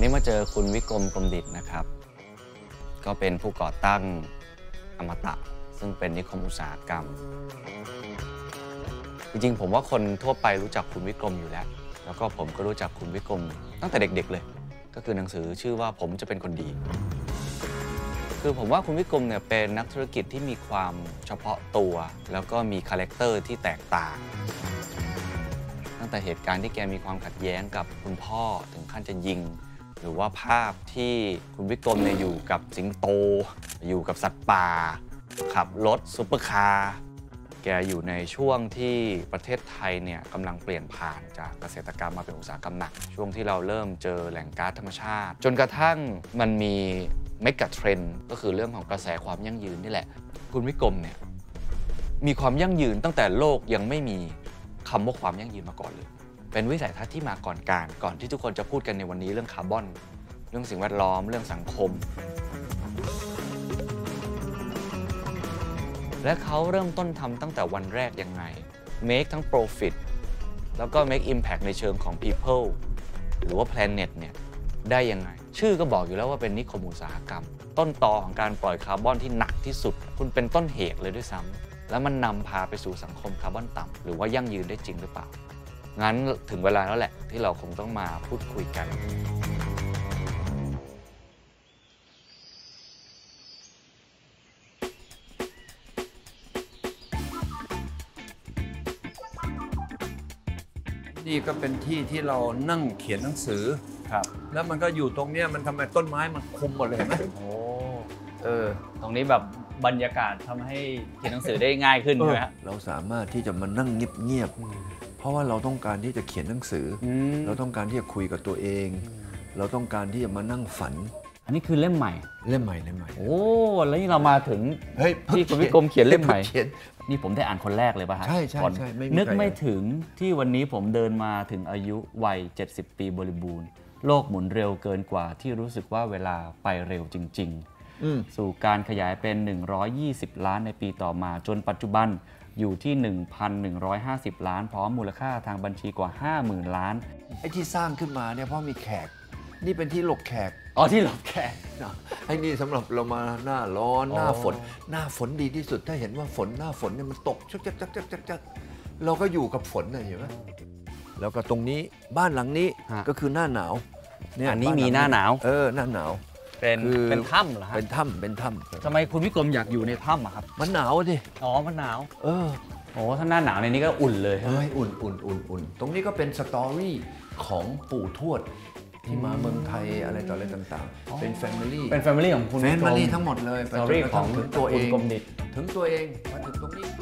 นี้มาเจอคุณวิกรม กรมดิษฐ์นะครับก็เป็นผู้ก่อตั้งอมตะซึ่งเป็นนิคมอุตสาหกรรมจริงๆผมว่าคนทั่วไปรู้จักคุณวิกรมอยู่แล้วก็ผมก็รู้จักคุณวิกรมตั้งแต่เด็กๆเลยก็คือหนังสือชื่อว่าผมจะเป็นคนดีคือผมว่าคุณวิกรมเนี่ยเป็นนักธุรกิจที่มีความเฉพาะตัวแล้วก็มีคาแรคเตอร์ที่แตกต่างตั้งแต่เหตุการณ์ที่แกมีความขัดแย้งกับคุณพ่อถึงขั้นจะยิงหรือว่าภาพที่คุณวิกรมเนี่ยอยู่กับสิงโตอยู่กับสัตว์ป่าขับรถซุปเปอร์คาร์แกอยู่ในช่วงที่ประเทศไทยเนี่ยกำลังเปลี่ยนผ่านจากเกษตรกรรมมาเป็นอุตสาหกรรมหนักช่วงที่เราเริ่มเจอแหล่งก๊าซธรรมชาติจนกระทั่งมันมีเมกะเทรนด์ก็คือเรื่องของกระแสความยั่งยืนนี่แหละคุณวิกรมเนี่ยมีความยั่งยืนตั้งแต่โลกยังไม่มีคำว่าความยั่งยืนมาก่อนเลยเป็นวิสัยทัศน์ที่มาก่อนที่ทุกคนจะพูดกันในวันนี้เรื่องคาร์บอนเรื่องสิ่งแวดล้อมเรื่องสังคมและเขาเริ่มต้นทำตั้งแต่วันแรกยังไง make ทั้ง profit แล้วก็ make impact ในเชิงของ people หรือว่า planet เนี่ยได้ยังไงชื่อก็บอกอยู่แล้วว่าเป็นนิคมอุตสาหกรรมต้นตอของการปล่อยคาร์บอนที่หนักที่สุดคุณเป็นต้นเหตุเลยด้วยซ้ำแล้วมันนำพาไปสู่สังคมคาร์บอนต่ำหรือว่ายั่งยืนได้จริงหรือเปล่างั้นถึงเวลาแล้วแหละที่เราคงต้องมาพูดคุยกันนี่ก็เป็นที่ที่เรานั่งเขียนหนังสือครับแล้วมันก็อยู่ตรงเนี้ยมันทำไมต้นไม้มันคุมหมดเลยเห็นไหมโอ้ตรงนี้แบบบรรยากาศทำให้เขียนหนังสือได้ง่ายขึ้นใช่ไหมฮะเราสามารถที่จะมานั่งเงียบๆเพราะว่าเราต้องการที่จะเขียนหนังสือเราต้องการที่จะคุยกับตัวเองเราต้องการที่จะมานั่งฝันอันนี้คือเล่มใหม่โอ้แล้วนี่เรามาถึงที่คุณวิกรมเขียนเล่มใหม่นี่ผมได้อ่านคนแรกเลยป่ะฮะใช่นึกไม่ถึงที่วันนี้ผมเดินมาถึงอายุวัย70 ปีบริบูรณ์โลกหมุนเร็วเกินกว่าที่รู้สึกว่าเวลาไปเร็วจริงๆสู่การขยายเป็น120ล้านในปีต่อมาจนปัจจุบันอยู่ที่ 1,150 ล้านพร้อมมูลค่าทางบัญชีกว่า 50,000 ล้านไอ้ที่สร้างขึ้นมาเนี่ยเพราะมีแขกนี่เป็นที่หลบแขกที่หลบแขกไอ้นี่สำหรับเรามาหน้าร้อนหน้าฝนดีที่สุดถ้าเห็นว่าฝนหน้าฝนเนี่ยมันตกจักเราก็อยู่กับฝนนะเห็นไหมแล้วก็ตรงนี้บ้านหลังนี้ก็คือหน้าหนาวเนี่ยอันนี้มีหน้าหนาวหน้าหนาวเป็นถ้ำเหรอฮะเป็นถ้ำทำไมคุณวิกรมอยากอยู่ในถ้ำอะครับมันหนาวดิมันหนาวถ้าหน้าหนาวในนี้ก็อุ่นเลยอุ่นตรงนี้ก็เป็นสตอรี่ของปู่ทวดที่มาเมืองไทยอะไรต่ออะไรต่างๆเป็นแฟมิลี่ของคุณแฟมิลี่ทั้งหมดเลยสตอรี่ของถึงตัวเองกรมดิษฐ์ถึงตัวเองมาถึงตรงนี้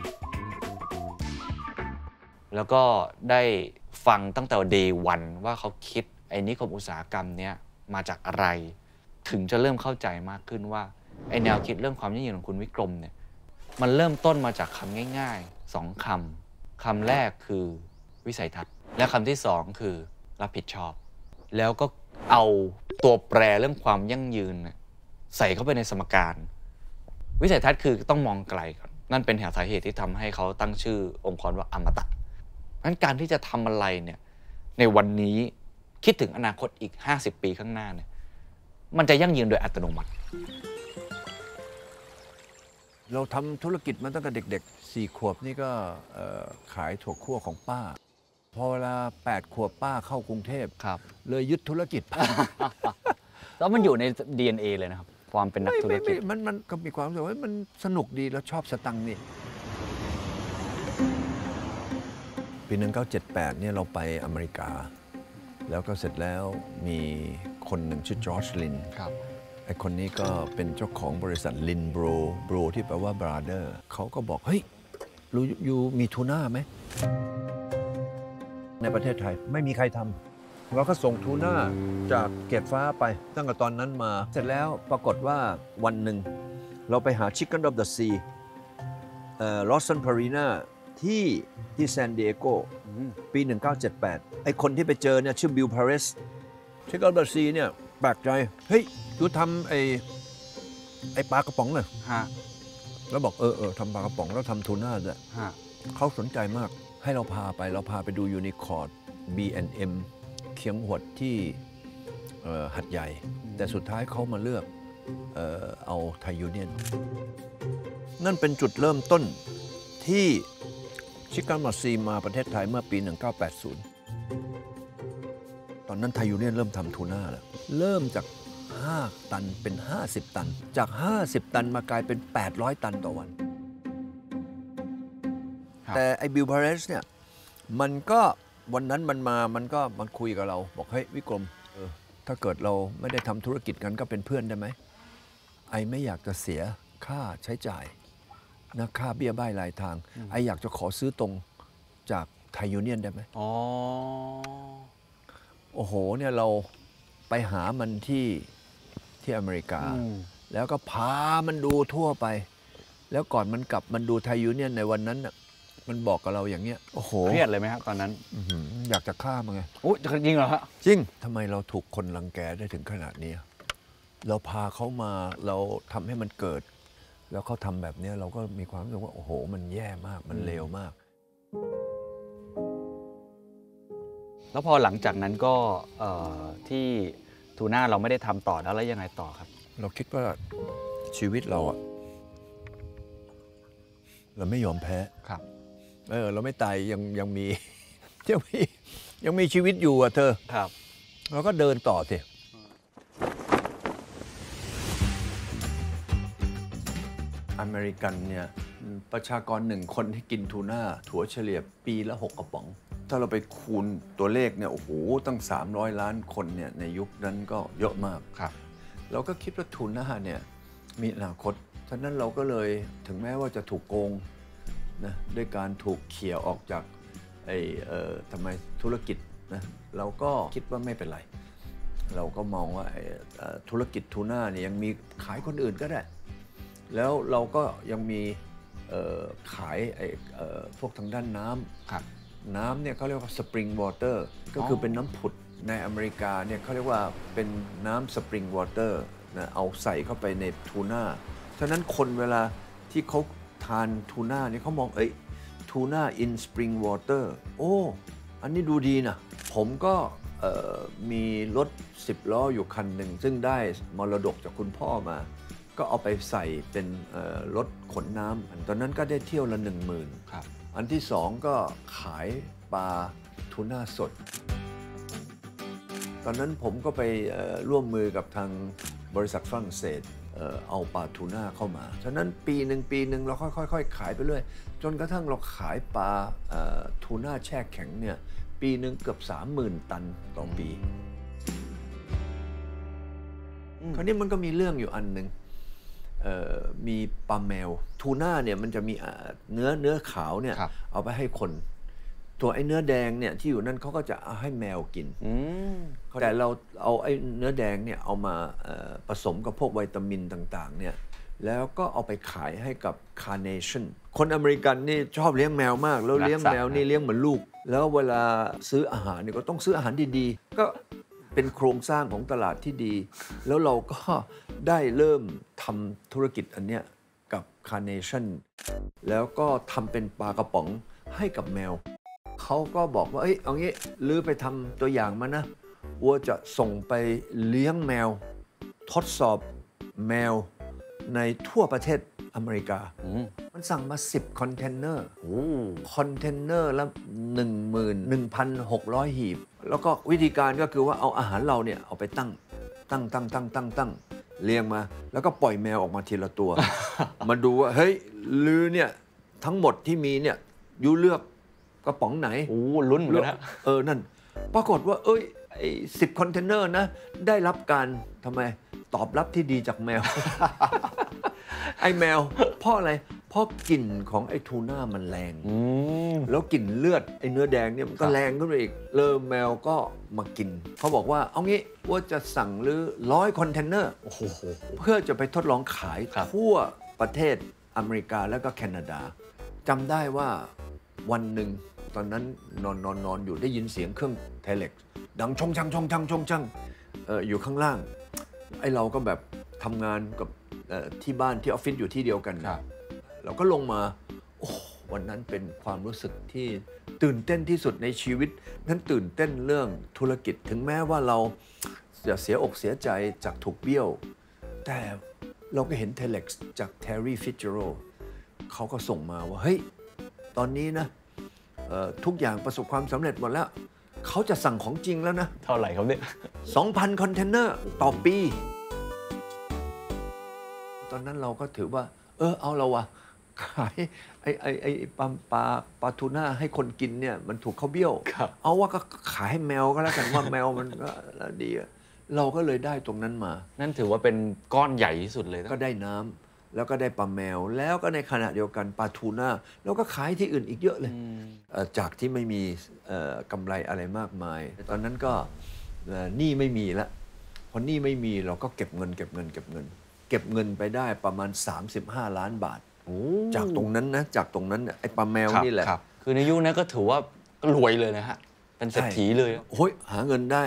แล้วก็ได้ฟังตั้งแต่ day 1ว่าเขาคิดไอ้นิคมอุตสาหกรรมเนี้ยมาจากอะไรถึงจะเริ่มเข้าใจมากขึ้นว่าไอ้แนวคิดเรื่องความยั่งยืนของคุณวิกรมเนี่ยมันเริ่มต้นมาจากคำง่ายๆ2 คำแรกคือวิสัยทัศน์และคำที่2คือรับผิดชอบแล้วก็เอาตัวแปรเรื่องความยั่งยืนใส่เข้าไปในสมการวิสัยทัศน์คือต้องมองไกลก่อนนั่นเป็นสาเหตุที่ทำให้เขาตั้งชื่อองค์กรว่าอมตะงั้นการที่จะทำอะไรเนี่ยในวันนี้คิดถึงอนาคตอีก50 ปีข้างหน้าเนี่ยมันจะยั่งยืนโดยอัตโนมัติเราทำธุรกิจมาตั้งแต่เด็กๆ4 ขวบนี่ก็ขายถั่วคั่วของป้าพอเวลา8 ขวบป้าเข้ากรุงเทพเลยยึดธุรกิจแล้วมันอยู่ใน DNA เลยนะครับความเป็นนักธุรกิจมันก็มีความรู้สึกว่ามันสนุกดีแล้วชอบสตังค์นี่ปี1978เนี่ยเราไปอเมริกาแล้วก็เสร็จแล้วมีคนหนึ่งชื่อจอร์จลินไอคนนี้ก็เป็นเจ้าของบริษัทลินโบรที่แปลว่า brother เขาก็บอกเฮ้ยอยู่มีทูน่าไหมในประเทศไทยไม่มีใครทำเราก็ส่งทูน่าจากเกตฟ้าไปตั้งแต่ตอนนั้นมาเสร็จแล้วปรากฏว่าวันหนึ่งเราไปหา Chicken of the Sea Lawson Parina ที่ซานดิเอโกปี1978ไอคนที่ไปเจอเนี่ยชื่อบิลพาเรส Chicken of the Sea เนี่ยแปลกใจเฮ้ยดูทำไอปลากระป๋องเลยแล้วบอกทำปลากระป๋องแล้วทำทูน่าด้วยเขาสนใจมากให้เราพาไปดูยูนิคอร์น B&M เขียงหวดที่หัดใหญ่ แต่สุดท้ายเขามาเลือกเอาไทยยูเนียนนั่นเป็นจุดเริ่มต้นที่ชิคก้ามอสซีมาประเทศไทยเมื่อปี 1980 ตอนนั้นไทยยูเนียนเริ่มทำทูน่าแล้วเริ่มจาก5 ตันเป็น 50 ตันจาก 50 ตันมากลายเป็น 800 ตันต่อวันแต่ไอ้บิล พาเรสเนี่ยมันก็วันนั้นมันคุยกับเราบอกเฮ้ยวิกรมถ้าเกิดเราไม่ได้ทำธุรกิจกันก็เป็นเพื่อนได้ไหมไอไม่อยากจะเสียค่าใช้จ่ายนะค่าเบี้ยบ้ายรายทางไออยากจะขอซื้อตรงจากไทยยูเนียนได้ไหมโอ้โหเนี่ยเราไปหามันที่อเมริกาแล้วก็พามันดูทั่วไปแล้วก่อนมันกลับมันดูไทยยูเนียนในวันนั้นน่ะมันบอกกับเราอย่างเงี้ยโอ้โหเครียดเลยไหมครับตอนนั้นอยากจะฆ่ามันไงโอ้จริงเหรอฮะจริงทำไมเราถูกคนรังแกได้ถึงขนาดนี้เราพาเขามาเราทำให้มันเกิดแล้วเขาทำแบบนี้เราก็มีความรู้สึกว่าโอ้โหมันแย่มากมันเลวมากแล้วพอหลังจากนั้นก็ที่ทูน่าเราไม่ได้ทำต่อแล้วยังไงต่อครับเราคิดว่าชีวิตเราเราไม่ยอมแพ้ครับเราไม่ตายยังมีชีวิตอยู่เธอครับเราก็เดินต่อสิอเมริกันเนี่ยประชากร1 คนที่กินทูน่าถั่วเฉลี่ยปีละ6 กระป๋องถ้าเราไปคูณตัวเลขเนี่ยโอ้โหตั้ง300 ล้านคนเนี่ยในยุคนั้นก็เยอะมากครับเราก็คิดว่าทูน่าเนี่ยมีอนาคตฉะนั้นเราก็เลยถึงแม้ว่าจะถูกโกงนะด้วยการถูกเขี่ยออกจากทำไมธุรกิจนะเราก็คิดว่าไม่เป็นไรเราก็มองว่าธุรกิจทูน่าเนี่ยยังมีขายคนอื่นก็ได้แล้วเราก็ยังมีขายพวกทางด้านน้ำน้ำเนี่ยเขาเรียกว่าสปริงวอเตอร์ก็คือเป็นน้ำผุดในอเมริกาเนี่ยเขาเรียกว่าเป็นน้ำสปริงวอเตอร์นะเอาใส่เข้าไปในทูน่าฉะนั้นคนเวลาที่เขาทานทูน่าเนี่ยเขามองทูน่าอินสปริงวอเตอร์โอ้อันนี้ดูดีนะผมก็มีรถ10 ล้ออยู่คันหนึ่งซึ่งได้มรดกจากคุณพ่อมาก็เอาไปใส่เป็นรถขนน้ำตอนนั้นก็ได้เที่ยวละ 10,000 ครับอันที่2ก็ขายปลาทูน่าสดตอนนั้นผมก็ไปร่วมมือกับทางบริษัทฝรั่งเศสเอาปลาทูน่าเข้ามาฉะนั้นปีหนึ่งเราค่อยๆขายไปเรื่อยจนกระทั่งเราขายปลาทูน่าแช่แข็งเนี่ยปีหนึ่งเกือบ 30,000 ตันต่อปีคราวนี้มันก็มีเรื่องอยู่อันหนึ่งมีปลาแมวทูน่าเนี่ยมันจะมีเนื้อขาวเนี่ยเอาไปให้คนตัวไอ้เนื้อแดงเนี่ยที่อยู่นั่นเขาก็จะเอาให้แมวกินแต่เราเอาไอ้เนื้อแดงเนี่ยเอามาผสมกับพวกวิตามินต่างๆเนี่ยแล้วก็เอาไปขายให้กับคาร์เนชั่นคนอเมริกันนี่ชอบเลี้ยงแมวมากแล้วเลี้ยงแมวนี่เลี้ยงเหมือนลูกแล้วเวลาซื้ออาหารเนี่ยก็ต้องซื้ออาหารดีๆก็เป็นโครงสร้างของตลาดที่ดีแล้วเราก็ได้เริ่มทำธุรกิจอันเนี้ยกับคาร์เนชั่นแล้วก็ทำเป็นปลากระป๋องให้กับแมวเขาก็บอกว่าเอางี้ลือไปทำตัวอย่างมานะวัวจะส่งไปเลี้ยงแมวทดสอบแมวในทั่วประเทศอเมริกามันสั่งมา10 คอนเทนเนอร์คอนเทนเนอร์ละ 11,600 หีบแล้วก็วิธีการก็คือว่าเอาอาหารเราเนี่ยเอาไปตั้งเรียงมาแล้วก็ปล่อยแมวออกมาทีละตัว มาดูว่าเฮ้ยลือเนี่ยทั้งหมดที่มีเนี่ยยูเลือกกระป๋องไหนลุ้นเหมือนกันนะนั่นปรากฏว่าไอ้10 คอนเทนเนอร์นะได้รับการทำไมตอบรับที่ดีจากแมว ไอ้แมวเพราะอะไรเพราะกลิ่นของไอ้ทูน่ามันแรงแล้วกลิ่นเลือดไอ้เนื้อแดงเนี่ยมันก็แรงขึ้นไปอีกแมวก็มากินเขาบอกว่าเอางี้ว่าจะสั่งหรือ100 คอนเทนเนอร์เพื่อจะไปทดลองขายทั่วประเทศอเมริกาแล้วก็แคนาดาจำได้ว่าวันหนึ่งตอนนั้นนอนอยู่ได้ยินเสียงเครื่องเทเล็กดังชงชังอยู่ข้างล่างไอ้เราก็แบบทำงานกับที่บ้านที่ออฟฟิศอยู่ที่เดียวกันเราก็ลงมาวันนั้นเป็นความรู้สึกที่ตื่นเต้นที่สุดในชีวิตนั้นตื่นเต้นเรื่องธุรกิจถึงแม้ว่าเราจะเสียอกเสียใจจากถูกเบี้ยวแต่เราก็เห็นเทเล็กซ์จาก Terry Fitzgerald เขาก็ส่งมาว่าเฮ้ยตอนนี้นะทุกอย่างประสบความสำเร็จหมดแล้วเขาจะสั่งของจริงแล้วนะเท่าไหร่ครับเนี่ย 2,000 คอนเทนเนอร์ต่อปี ตอนนั้นเราก็ถือว่าเอาเราวะขายไอ้ปลาทูน่าให้คนกินเนี่ยมันถูกเขาเบี้ยว เอาว่าก็ขายให้แมวก็แล้วกันว่าแมวมันก็ดีเราก็เลยได้ตรงนั้นมานั่นถือว่าเป็นก้อนใหญ่ที่สุดเลยก็ได้น้ำแล้วก็ได้ปลาแมวแล้วก็ในขณะเดียวกันปลาทูน่าแล้วก็ขายที่อื่นอีกเยอะเลยจากที่ไม่มีกำไรอะไรมากมายตอนนั้นก็หนี้ไม่มีละพอหนี้ไม่มีเราก็เก็บเงินไปได้ประมาณ35 ล้านบาทจากตรงนั้นนะจากตรงนั้นไอ้ปลาแมวนี่แหละคือในยุคนั้นก็ถือว่ารวยเลยนะฮะเป็นเศรษฐีเลยโอ้ยหาเงินได้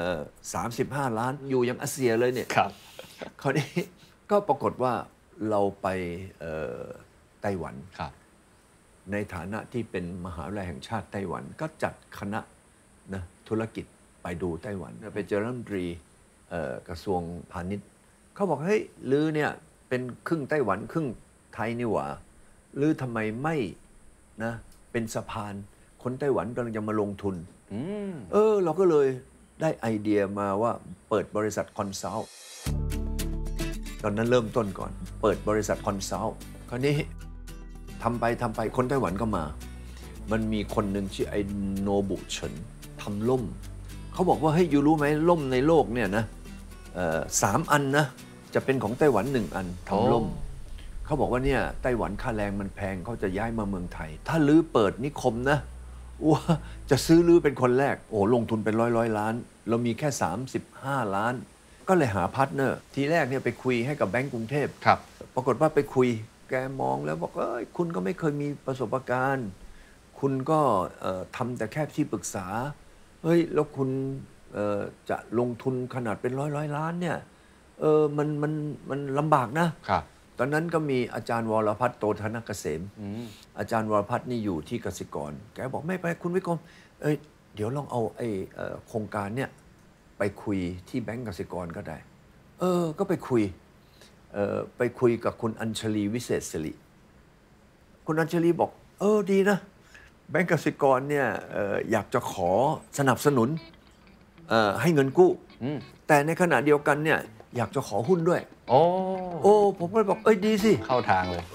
35 ล้านอยู่ยังอาเซียเลยเนี่ยคราวนี้ก็ปรากฏว่าเราไปไต้หวันในฐานะที่เป็นมหาวิทยาลัยแห่งชาติไต้หวันก็จัดคณะนะธุรกิจไปดูไต้หวันไปเจอรัฐมนตรีกระทรวงพาณิชย์เขาบอกเฮ้ยลือเนี่ยเป็นครึ่งไต้หวันครึ่งไทยนี่หว่าลือทำไมไม่นะเป็นสะพานคนไต้หวันกำลังจะมาลงทุนเราก็เลยได้ไอเดียมาว่าเปิดบริษัทคอนซัลท์ตอนนั้นเริ่มต้นก่อนเปิดบริษัทคอนซัลท์คราวนี้ทำไปคนไต้หวันก็มามันมีคนหนึ่งชื่อไอ้โนบุเฉินทำล่มเขาบอกว่าเฮ้ยยูรู้ไหมล่มในโลกเนี่ยนะ3 อันนะจะเป็นของไต้หวัน1 อันทำล่มเขาบอกว่าเนี่ยไต้หวันค่าแรงมันแพงเขาจะย้ายมาเมืองไทยถ้าลื้อเปิดนิคมนะว่าจะซื้อลื้อเป็นคนแรกลงทุนเป็นร้อยล้านเรามีแค่35 ล้านก็เลยหาพาร์ทเนอร์ทีแรกเนี่ยไปคุยให้กับแบงก์กรุงเทพปรากฏว่าไปคุยแกมองแล้วบอกคุณก็ไม่เคยมีประสบการณ์คุณก็ทำแต่แค่ที่ปรึกษาเฮ้ยแล้วคุณจะลงทุนขนาดเป็นร้อยล้านเนี่ยมันลำบากนะตอนนั้นก็มีอาจารย์วรพัฒน์โตธนเกษมอาจารย์วรพัฒน์นี่อยู่ที่กสิกรแกบอกไม่ไปคุณวิกรมเดี๋ยวลองเอาโครงการเนี่ยไปคุยที่แบงก์กสิกรก็ได้ก็ไปคุยกับคุณอัญชลีวิเศษสิริคุณอัญชลีบอกดีนะแบงก์กสิกรเนี่ยอยากจะขอสนับสนุนให้เงินกู้แต่ในขณะเดียวกันเนี่ยอยากจะขอหุ้นด้วยผมก็เลยบอกดีสิเข้าทางเลย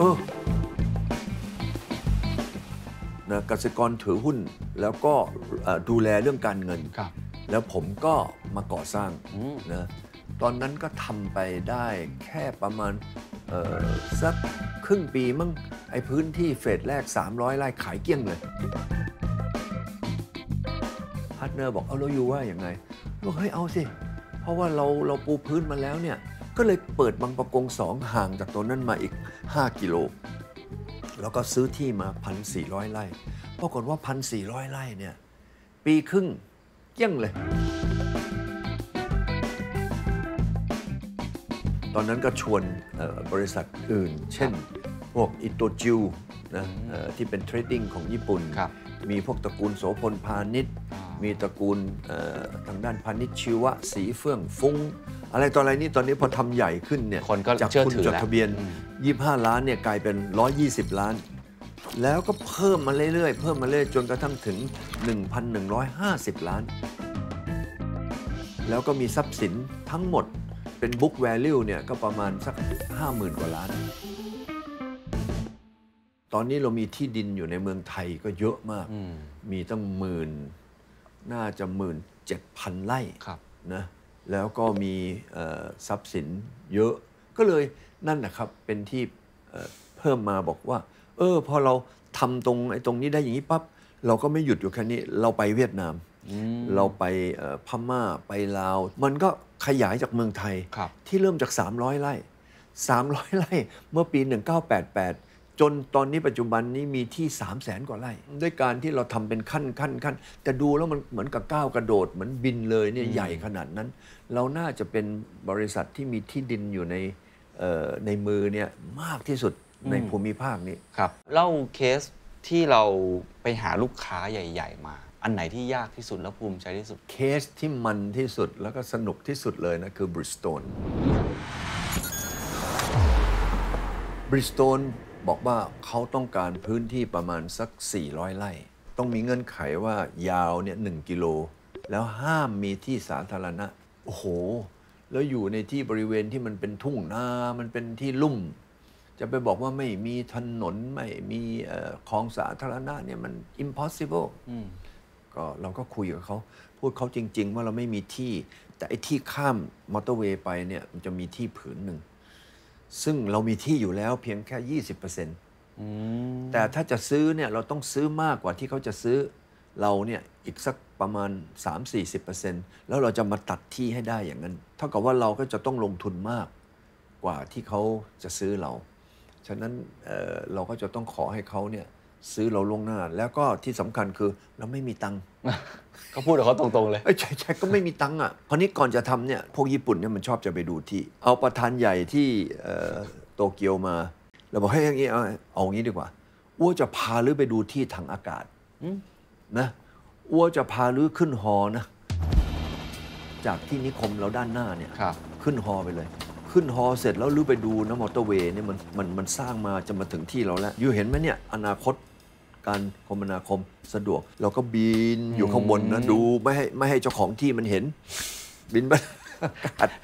นะกสิกรถือหุ้นแล้วก็ดูแลเรื่องการเงินแล้วผมก็มาก่อสร้างนะตอนนั้นก็ทำไปได้แค่ประมาณสักครึ่งปีมั้งไอ้พื้นที่เฟสแรก300 ไร่ขายเกลี้ยงเลยพาร์ทเนอร์บอกเราอยู่ว่าอย่างไงบอกเฮ้ยเอาสิเพราะว่าเราปูพื้นมาแล้วเนี่ยก็เลยเปิดบางประกง2ห่างจากตัวนั้นมาอีก5 กิโลแล้วก็ซื้อที่มา 1,400 ไร่ปรากฏว่า 1,400 ไร่เนี่ยปีครึ่งเกลี้ยงเลยตอนนั้นก็ชวนบริษัทอื่นเช่นพวกอิโตจิวนะที่เป็นเทรดดิ้งของญี่ปุ่นมีพวกตระกูลโสพลพาณิชย์มีตระกูลทางด้านพาณิชย์ชีวะสีเฟื่องฟุ้งอะไรต่ออะไรนี่ตอนนี้พอทำใหญ่ขึ้นเนี่ยจากคุณจดทะเบียน25 ล้านเนี่ยกลายเป็น120 ล้านแล้วก็เพิ่มมาเรื่อยๆจนกระทั่งถึง 1,150 ล้านแล้วก็มีทรัพย์สินทั้งหมดเป็น book value เนี่ยก็ประมาณสัก 50,000 กว่าล้านตอนนี้เรามีที่ดินอยู่ในเมืองไทยก็เยอะมากมีตั้งน่าจะ 17,000 ไร่นะแล้วก็มีทรัพย์สินเยอะก็เลยนั่นนะครับเป็นที่เพิ่มมาบอกว่าพอเราทำตรงนี้ได้อย่างนี้ปั๊บเราก็ไม่หยุดอยู่แค่นี้เราไปเวียดนามเราไปพม่าไปลาวมันก็ขยายจากเมืองไทยที่เริ่มจาก300 ไร่300 ไร่เมื่อปี 1988จนตอนนี้ปัจจุบันนี้มีที่ 300,000 กว่าไร่ด้วยการที่เราทำเป็นขั้นแต่ดูแล้วมันเหมือนกับก้าวกระโดดเหมือนบินเลยเนี่ยใหญ่ขนาดนั้นเราน่าจะเป็นบริษัทที่มีที่ดินอยู่ในมือเนี่ยมากที่สุดในภูมิภาคนี้ครับเล่าเคสที่เราไปหาลูกค้าใหญ่ๆมาอันไหนที่ยากที่สุดแล้วภูมิใจที่สุดเคสที่มันที่สุดแล้วก็สนุกที่สุดเลยนะคือบริสโตนบอกว่าเขาต้องการพื้นที่ประมาณสัก400 ไร่ต้องมีเงื่อนไขว่ายาวเนี่ย1 กิโลแล้วห้ามมีที่สาธารณะโอ้โหแล้วอยู่ในที่บริเวณที่มันเป็นทุ่งนามันเป็นที่ลุ่มจะไปบอกว่าไม่มีถนนไม่มีคลองสาธารณะเนี่ยมัน impossible ก็เราก็คุยกับเขาพูดเขาจริงๆว่าเราไม่มีที่แต่ไอ้ที่ข้ามมอเตอร์เวย์ไปเนี่ยมันจะมีที่ผืนหนึ่งซึ่งเรามีที่อยู่แล้วเพียงแค่ 20%แต่ถ้าจะซื้อเนี่ยเราต้องซื้อมากกว่าที่เขาจะซื้อเราเนี่ยอีกสักประมาณ 3-40% แล้วเราจะมาตัดที่ให้ได้อย่างนั้นเท่ากับว่าเราก็จะต้องลงทุนมากกว่าที่เขาจะซื้อเราฉะนั้นเราก็จะต้องขอให้เขาเนี่ยซื้อเราล่วงหน้าแล้วก็ที่สำคัญคือเราไม่มีตังค์ก็พูดกับเขาตรงๆเลยใช่ก็ไม่มีตังค์อ่ะคราวนี้ก่อนจะทำเนี่ยพวกญี่ปุ่นเนี่ยมันชอบจะไปดูที่เอาประธานใหญ่ที่โตเกียวมาเราบอกให้อย่างนี้เอางี้ดีกว่าอ้วจะพาลือไปดูที่ทางอากาศนะอ้วจะพาลือขึ้นฮอนะจากที่นิคมเราด้านหน้าเนี่ยขึ้นฮอไปเลยขึ้นฮอเสร็จแล้วลือไปดูนะมอเตอร์เวย์เนี่ยมันสร้างมาจะมาถึงที่เราแล้วอยู่เห็นไหมเนี่ยอนาคตการคมนาคมสะดวกเราก็บินอยู่ข้างบนนะดูไม่ให้เจ้าของที่มันเห็นบินไปอากาศ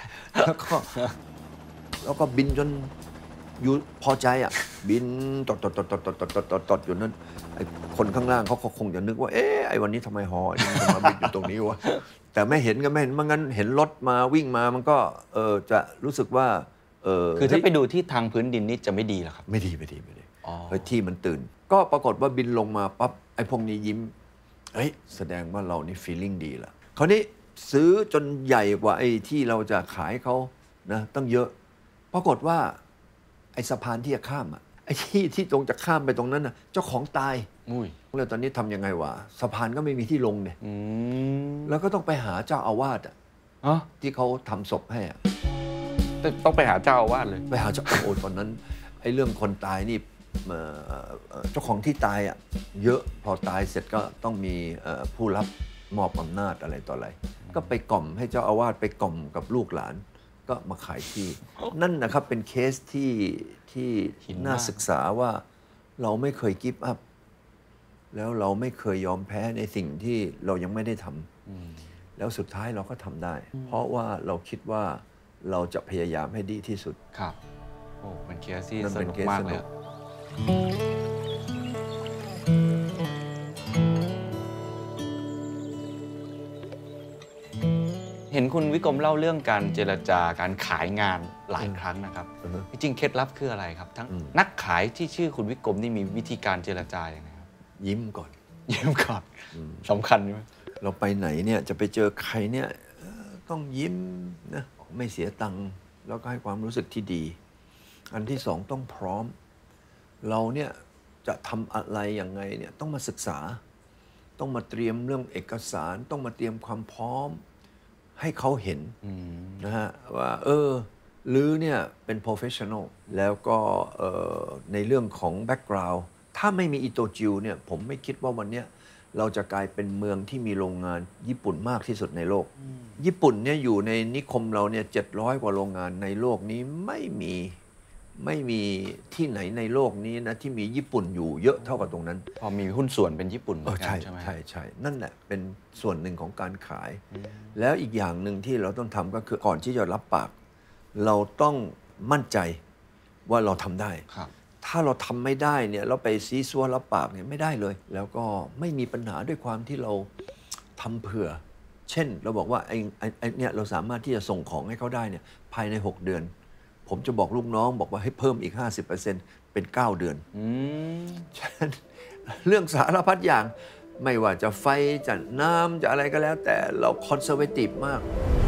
แล้วก็บินจนอยู่พอใจอ่ะบินตดอยู่นั่นไอ้คนข้างล่างเขาคงจะนึกว่าไอ้วันนี้ทำไมฮอนี่มันมาบินอยู่ตรงนี้วะแต่ไม่เห็นก็ไม่เห็นมันงั้นเห็นรถมาวิ่งมามันก็จะรู้สึกว่าคือถ้าไปดูที่ทางพื้นดินนี่จะไม่ดีหรอครับไม่ดีเฮ้ยที่มันตื่นก็ปรากฏว่าบินลงมาปั๊บไอ้พวกนี้ยิ้มแสดงว่าเรานี่ feeling ดีละคราวนี้ซื้อจนใหญ่กว่าไอ้ที่เราจะขายเขานะตั้งเยอะปรากฏว่าไอ้สะพานที่จะข้ามไอ้ที่ตรงจะข้ามไปตรงนั้นนะเจ้าของตายแล้วตอนนี้ทำยังไงวะสะพานก็ไม่มีที่ลงเนี่ยแล้วก็ต้องไปหาเจ้าอาวาสที่เขาทำศพให้ต้องไปหาเจ้าอาวาสเลยไปหาเจ้าตอนนั้นไอ้เรื่องคนตายนี่เจ้าของที่ตายเยอะพอตายเสร็จก็ต้องมีผู้รับมอบอำนาจอะไรต่ออะไรก็ไปกล่อมให้เจ้าอาวาสไปกล่อมกับลูกหลานก็มาขายที่นั่นนะครับเป็นเคสที่น่าศึกษาว่าเราไม่เคยกิฟต์อัพแล้วเราไม่เคยยอมแพ้ในสิ่งที่เรายังไม่ได้ทำแล้วสุดท้ายเราก็ทำได้เพราะว่าเราคิดว่าเราจะพยายามให้ดีที่สุดครับโอ้เป็นเคสที่สนุกมากเลยเห็นคุณวิกรมเล่าเรื่องการเจรจาการขายงานหลายครั้งนะครับจริงๆเคล็ดลับคืออะไรครับทั้งนักขายที่ชื่อคุณวิกรมนี่มีวิธีการเจรจาอย่างไรครับยิ้มก่อนสำคัญใช่ไหมเราไปไหนเนี่ยจะไปเจอใครเนี่ยต้องยิ้มนะไม่เสียตังค์แล้วก็ให้ความรู้สึกที่ดีอันที่สองต้องพร้อมเราเนี่ยจะทำอะไรยังไงเนี่ยต้องมาศึกษาต้องมาเตรียมเรื่องเอกสารต้องมาเตรียมความพร้อมให้เขาเห็นนะฮะว่าลือเนี่ยเป็น professional แล้วก็ในเรื่องของ background ถ้าไม่มีอิโตจิวเนี่ยผมไม่คิดว่าวันนี้เราจะกลายเป็นเมืองที่มีโรงงานญี่ปุ่นมากที่สุดในโลกญี่ปุ่นเนี่ยอยู่ในนิคมเราเนี่ย700 กว่าโรงงานในโลกนี้ไม่มีที่ไหนในโลกนี้นะที่มีญี่ปุ่นอยู่เยอะเท่ากับตรงนั้นพอมีหุ้นส่วนเป็นญี่ปุ่นใช่ใช่นั่นแหละเป็นส่วนหนึ่งของการขายแล้วอีกอย่างหนึ่งที่เราต้องทำก็คือก่อนที่จะรับปากเราต้องมั่นใจว่าเราทำได้ถ้าเราทำไม่ได้เนี่ยเราไปซีซัวรับปากเนี่ยไม่ได้เลยแล้วก็ไม่มีปัญหาด้วยความที่เราทำเผื่อเช่นเราบอกว่าไอ้เนี่ยเราสามารถที่จะส่งของให้เขาได้เนี่ยภายใน6 เดือนผมจะบอกลูกน้องบอกว่าให้เพิ่มอีก 50% เป็น9 เดือนฉะนั้นเรื่องสารพัดอย่างไม่ว่าจะไฟจะน้ำจะอะไรก็แล้วแต่เราคอนเซอร์เวทีฟมาก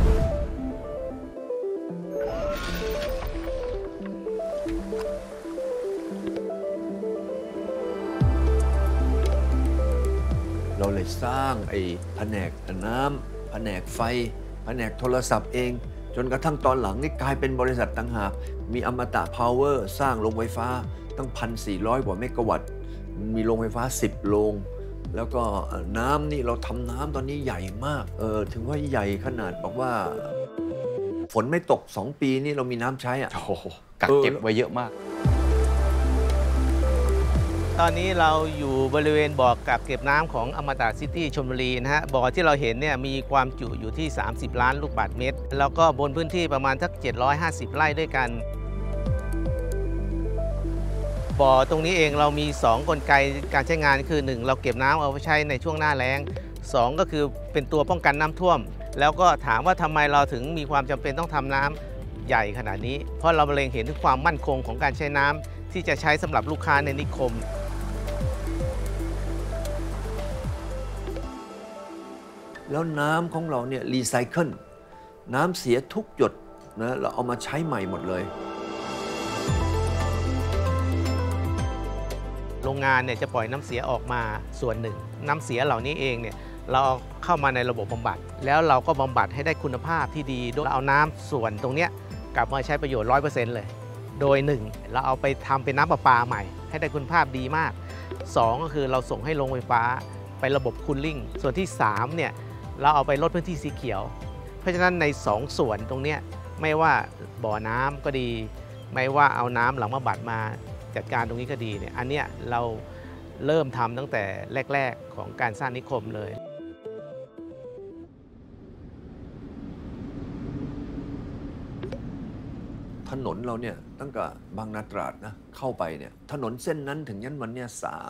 เราเลยสร้างไอ้แผนกน้ำแผนกไฟแผนกโทรศัพท์เองจนกระทั่งตอนหลังนี่กลายเป็นบริษัทต่างหากมีอมตะพาวเวอร์สร้างโรงไฟฟ้าตั้ง 1,400 กว่าเมกะวัตต์มีโรงไฟฟ้า10 โรงแล้วก็น้ำนี่เราทำน้ำตอนนี้ใหญ่มากถึงว่าใหญ่ขนาดบอกว่าฝนไม่ตก2 ปีนี่เรามีน้ำใช้อ่ะโอ้โหกักเก็บไว้เยอะมากตอนนี้เราอยู่บริเวณบ่อกักเก็บน้ำของอมตะซิตี้ชลบุรีนะฮะบ่อที่เราเห็นเนี่ยมีความจุอยู่ที่ 30 ล้านลูกบาศก์เมตร แล้วก็บนพื้นที่ประมาณสัก750 ไร่ด้วยกันบ่อตรงนี้เองเรามี 2 กลไกการใช้งานคือ 1 เราเก็บน้ำเอาไว้ใช้ในช่วงหน้าแล้ง 2 ก็คือเป็นตัวป้องกันน้ำท่วม แล้วก็ถามว่าทำไมเราถึงมีความจำเป็นต้องทำน้ำใหญ่ขนาดนี้เพราะเราเล็งเห็นถึงความมั่นคงของการใช้น้ำที่จะใช้สำหรับลูกค้าในนิคมแล้วน้ำของเราเนี่ยรีไซเคิลน้ำเสียทุกหยดนะเราเอามาใช้ใหม่หมดเลยโรงงานเนี่ยจะปล่อยน้ำเสียออกมาส่วนหนึ่งน้ำเสียเหล่านี้เองเนี่ยเราเอาเข้ามาในระบบบำบัดแล้วเราก็บำบัดให้ได้คุณภาพที่ดีโดยเอาน้ำส่วนตรงเนี้ยกลับมาใช้ประโยชน์ 100% เลยโดย 1 เราเอาไปทำเป็นน้ำประปาใหม่ให้ได้คุณภาพดีมาก 2 ก็คือเราส่งให้โรงไฟฟ้าไประบบคูลลิ่งส่วนที่3เนี่ยเราเอาไปลดพื้นที่สีเขียวเพราะฉะนั้นใน2ส่วนตรงเนี้ยไม่ว่าบ่อน้ำก็ดีไม่ว่าเอาน้ำหลังบำบัดมาจัดการตรงนี้ก็ดีเนี่ยอันเนี้ยเราเริ่มทำตั้งแต่แรกๆของการสร้างนิคมเลยถนนเราเนี่ยตั้งแต่บางนาตราดนะเข้าไปเนี่ยถนนเส้นนั้นถึงยันวันเนี่ย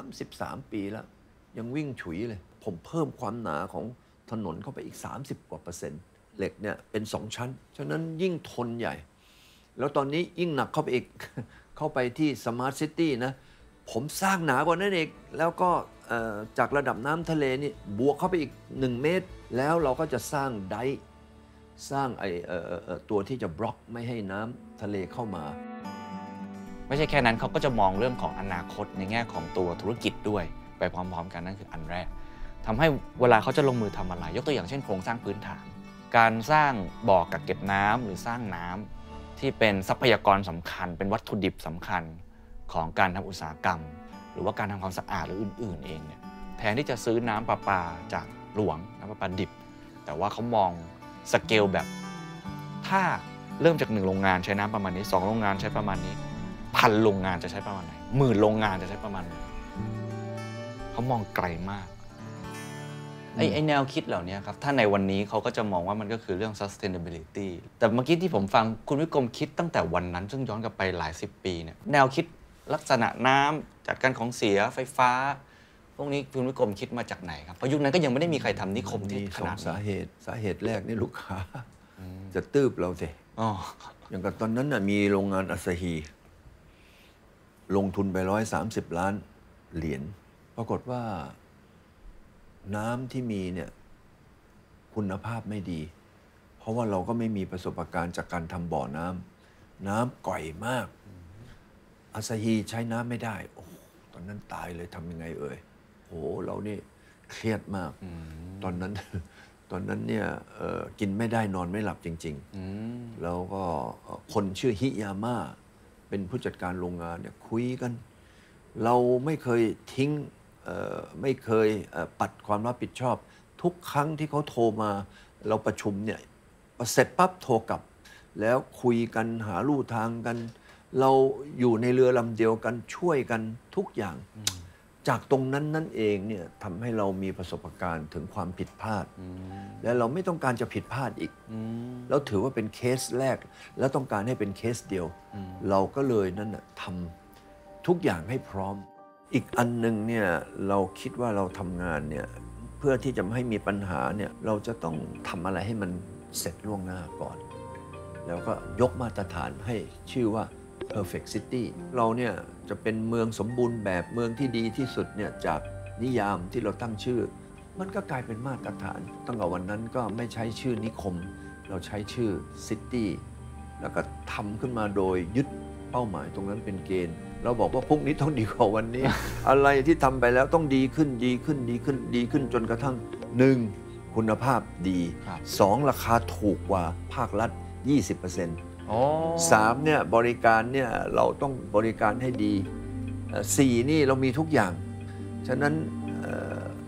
33 ปีแล้วยังวิ่งฉุยเลยผมเพิ่มความหนาของถนนเข้าไปอีก30 กว่า%เหล็กเนี่ยเป็น2 ชั้นฉะนั้นยิ่งทนใหญ่แล้วตอนนี้ยิ่งหนักเข้าไปอีก เข้าไปที่สมาร์ทซิตี้นะผมสร้างหนากว่านั้นเองแล้วก็จากระดับน้ำทะเลนี่บวกเข้าไปอีก1 เมตรแล้วเราก็จะสร้างไดค์สร้างตัวที่จะบล็อกไม่ให้น้ำทะเลเข้ามาไม่ใช่แค่นั้นเขาก็จะมองเรื่องของอนาคตในแง่ของตัวธุรกิจด้วยไปพร้อมๆกันนั่นคืออันแรกทำให้เวลาเขาจะลงมือทำอะไรยกตัวอย่างเช่นโครงสร้างพื้นฐานการสร้างบ่อกักเก็บน้ำหรือสร้างน้ำที่เป็นทรัพยากรสำคัญเป็นวัตถุดิบสำคัญของการทำอุตสาหกรรมหรือว่าการทำความสะอาดหรืออื่นๆเองเนี่ยแทนที่จะซื้อน้ำประปาจากหลวงน้ำประปาดิบแต่ว่าเขามองสเกลแบบถ้าเริ่มจาก1 โรงงานใช้น้ำประมาณนี้2 โรงงานใช้ประมาณนี้1,000 โรงงานจะใช้ประมาณไหน10,000 โรงงานจะใช้ประมาณไหนเขามองไกลมากไอ้แนวคิดเหล่านี้ครับถ้าในวันนี้เขาก็จะมองว่ามันก็คือเรื่อง sustainability แต่เมื่อกี้ที่ผมฟังคุณวิกรมคิดตั้งแต่วันนั้นซึ่งย้อนกลับไปหลาย10 ปีเนี่ยแนวคิดลักษณะน้ำจัดการของเสียไฟฟ้าพวกนี้คุณวิกรมคิดมาจากไหนครับเพราะยุคนั้นก็ยังไม่ได้มีใครทำนิคมที่ขนาดนี้สาเหตุแรกนี่ลูกค้าจะตืบเราสิอย่างกับตอนนั้นมีโรงงานอาซาฮีลงทุนไป130 ล้านเหรียญปรากฏว่าน้ำที่มีเนี่ยคุณภาพไม่ดีเพราะว่าเราก็ไม่มีประสบการณ์จากการทำบ่อน้ำก่อยมากอาซาฮีใช้น้ำไม่ได้โอ้ตอนนั้นตายเลยทำยังไงโหเรานี่เครียดมากตอนนั้นเนี่ยกินไม่ได้นอนไม่หลับจริงๆแล้วก็คนชื่อฮิยาม่าเป็นผู้จัดการโรงงานเนี่ยคุยกันเราไม่เคยทิ้งไม่เคยปัดความรับผิดชอบทุกครั้งที่เขาโทรมาเราประชุมเนี่ยเสร็จปั๊บโทรกลับแล้วคุยกันหาลู่ทางกันเราอยู่ในเรือลำเดียวกันช่วยกันทุกอย่างจากตรงนั้นนั่นเองเนี่ยทำให้เรามีประสบการณ์ถึงความผิดพลาดและเราไม่ต้องการจะผิดพลาดอีกแล้วถือว่าเป็นเคสแรกแล้วต้องการให้เป็นเคสเดียวเราก็เลยนั่นน่ะทำทุกอย่างให้พร้อมอีกอันนึงเนี่ยเราคิดว่าเราทำงานเนี่ยเพื่อที่จะไม่ให้มีปัญหาเนี่ยเราจะต้องทำอะไรให้มันเสร็จล่วงหน้าก่อนแล้วก็ยกมาตรฐานให้ชื่อว่า perfect city เราเนี่ยจะเป็นเมืองสมบูรณ์แบบเมืองที่ดีที่สุดเนี่ยจากนิยามที่เราตั้งชื่อมันก็กลายเป็นมาตรฐานตั้งแต่วันนั้นก็ไม่ใช้ชื่อนิคมเราใช้ชื่อ city แล้วก็ทำขึ้นมาโดยยึดเป้าหมายตรงนั้นเป็นเกณฑ์เราบอกว่าพรุ่งนี้ต้องดีกว่าวันนี้ อะไรที่ทำไปแล้วต้องดีขึ้นจนกระทั่ง 1. คุณภาพดี 2. ราคาถูกกว่าภาครัฐ 20% 3. เนี่ยบริการเนี่ยเราต้องบริการให้ดี 4. นี่เรามีทุกอย่างฉะนั้น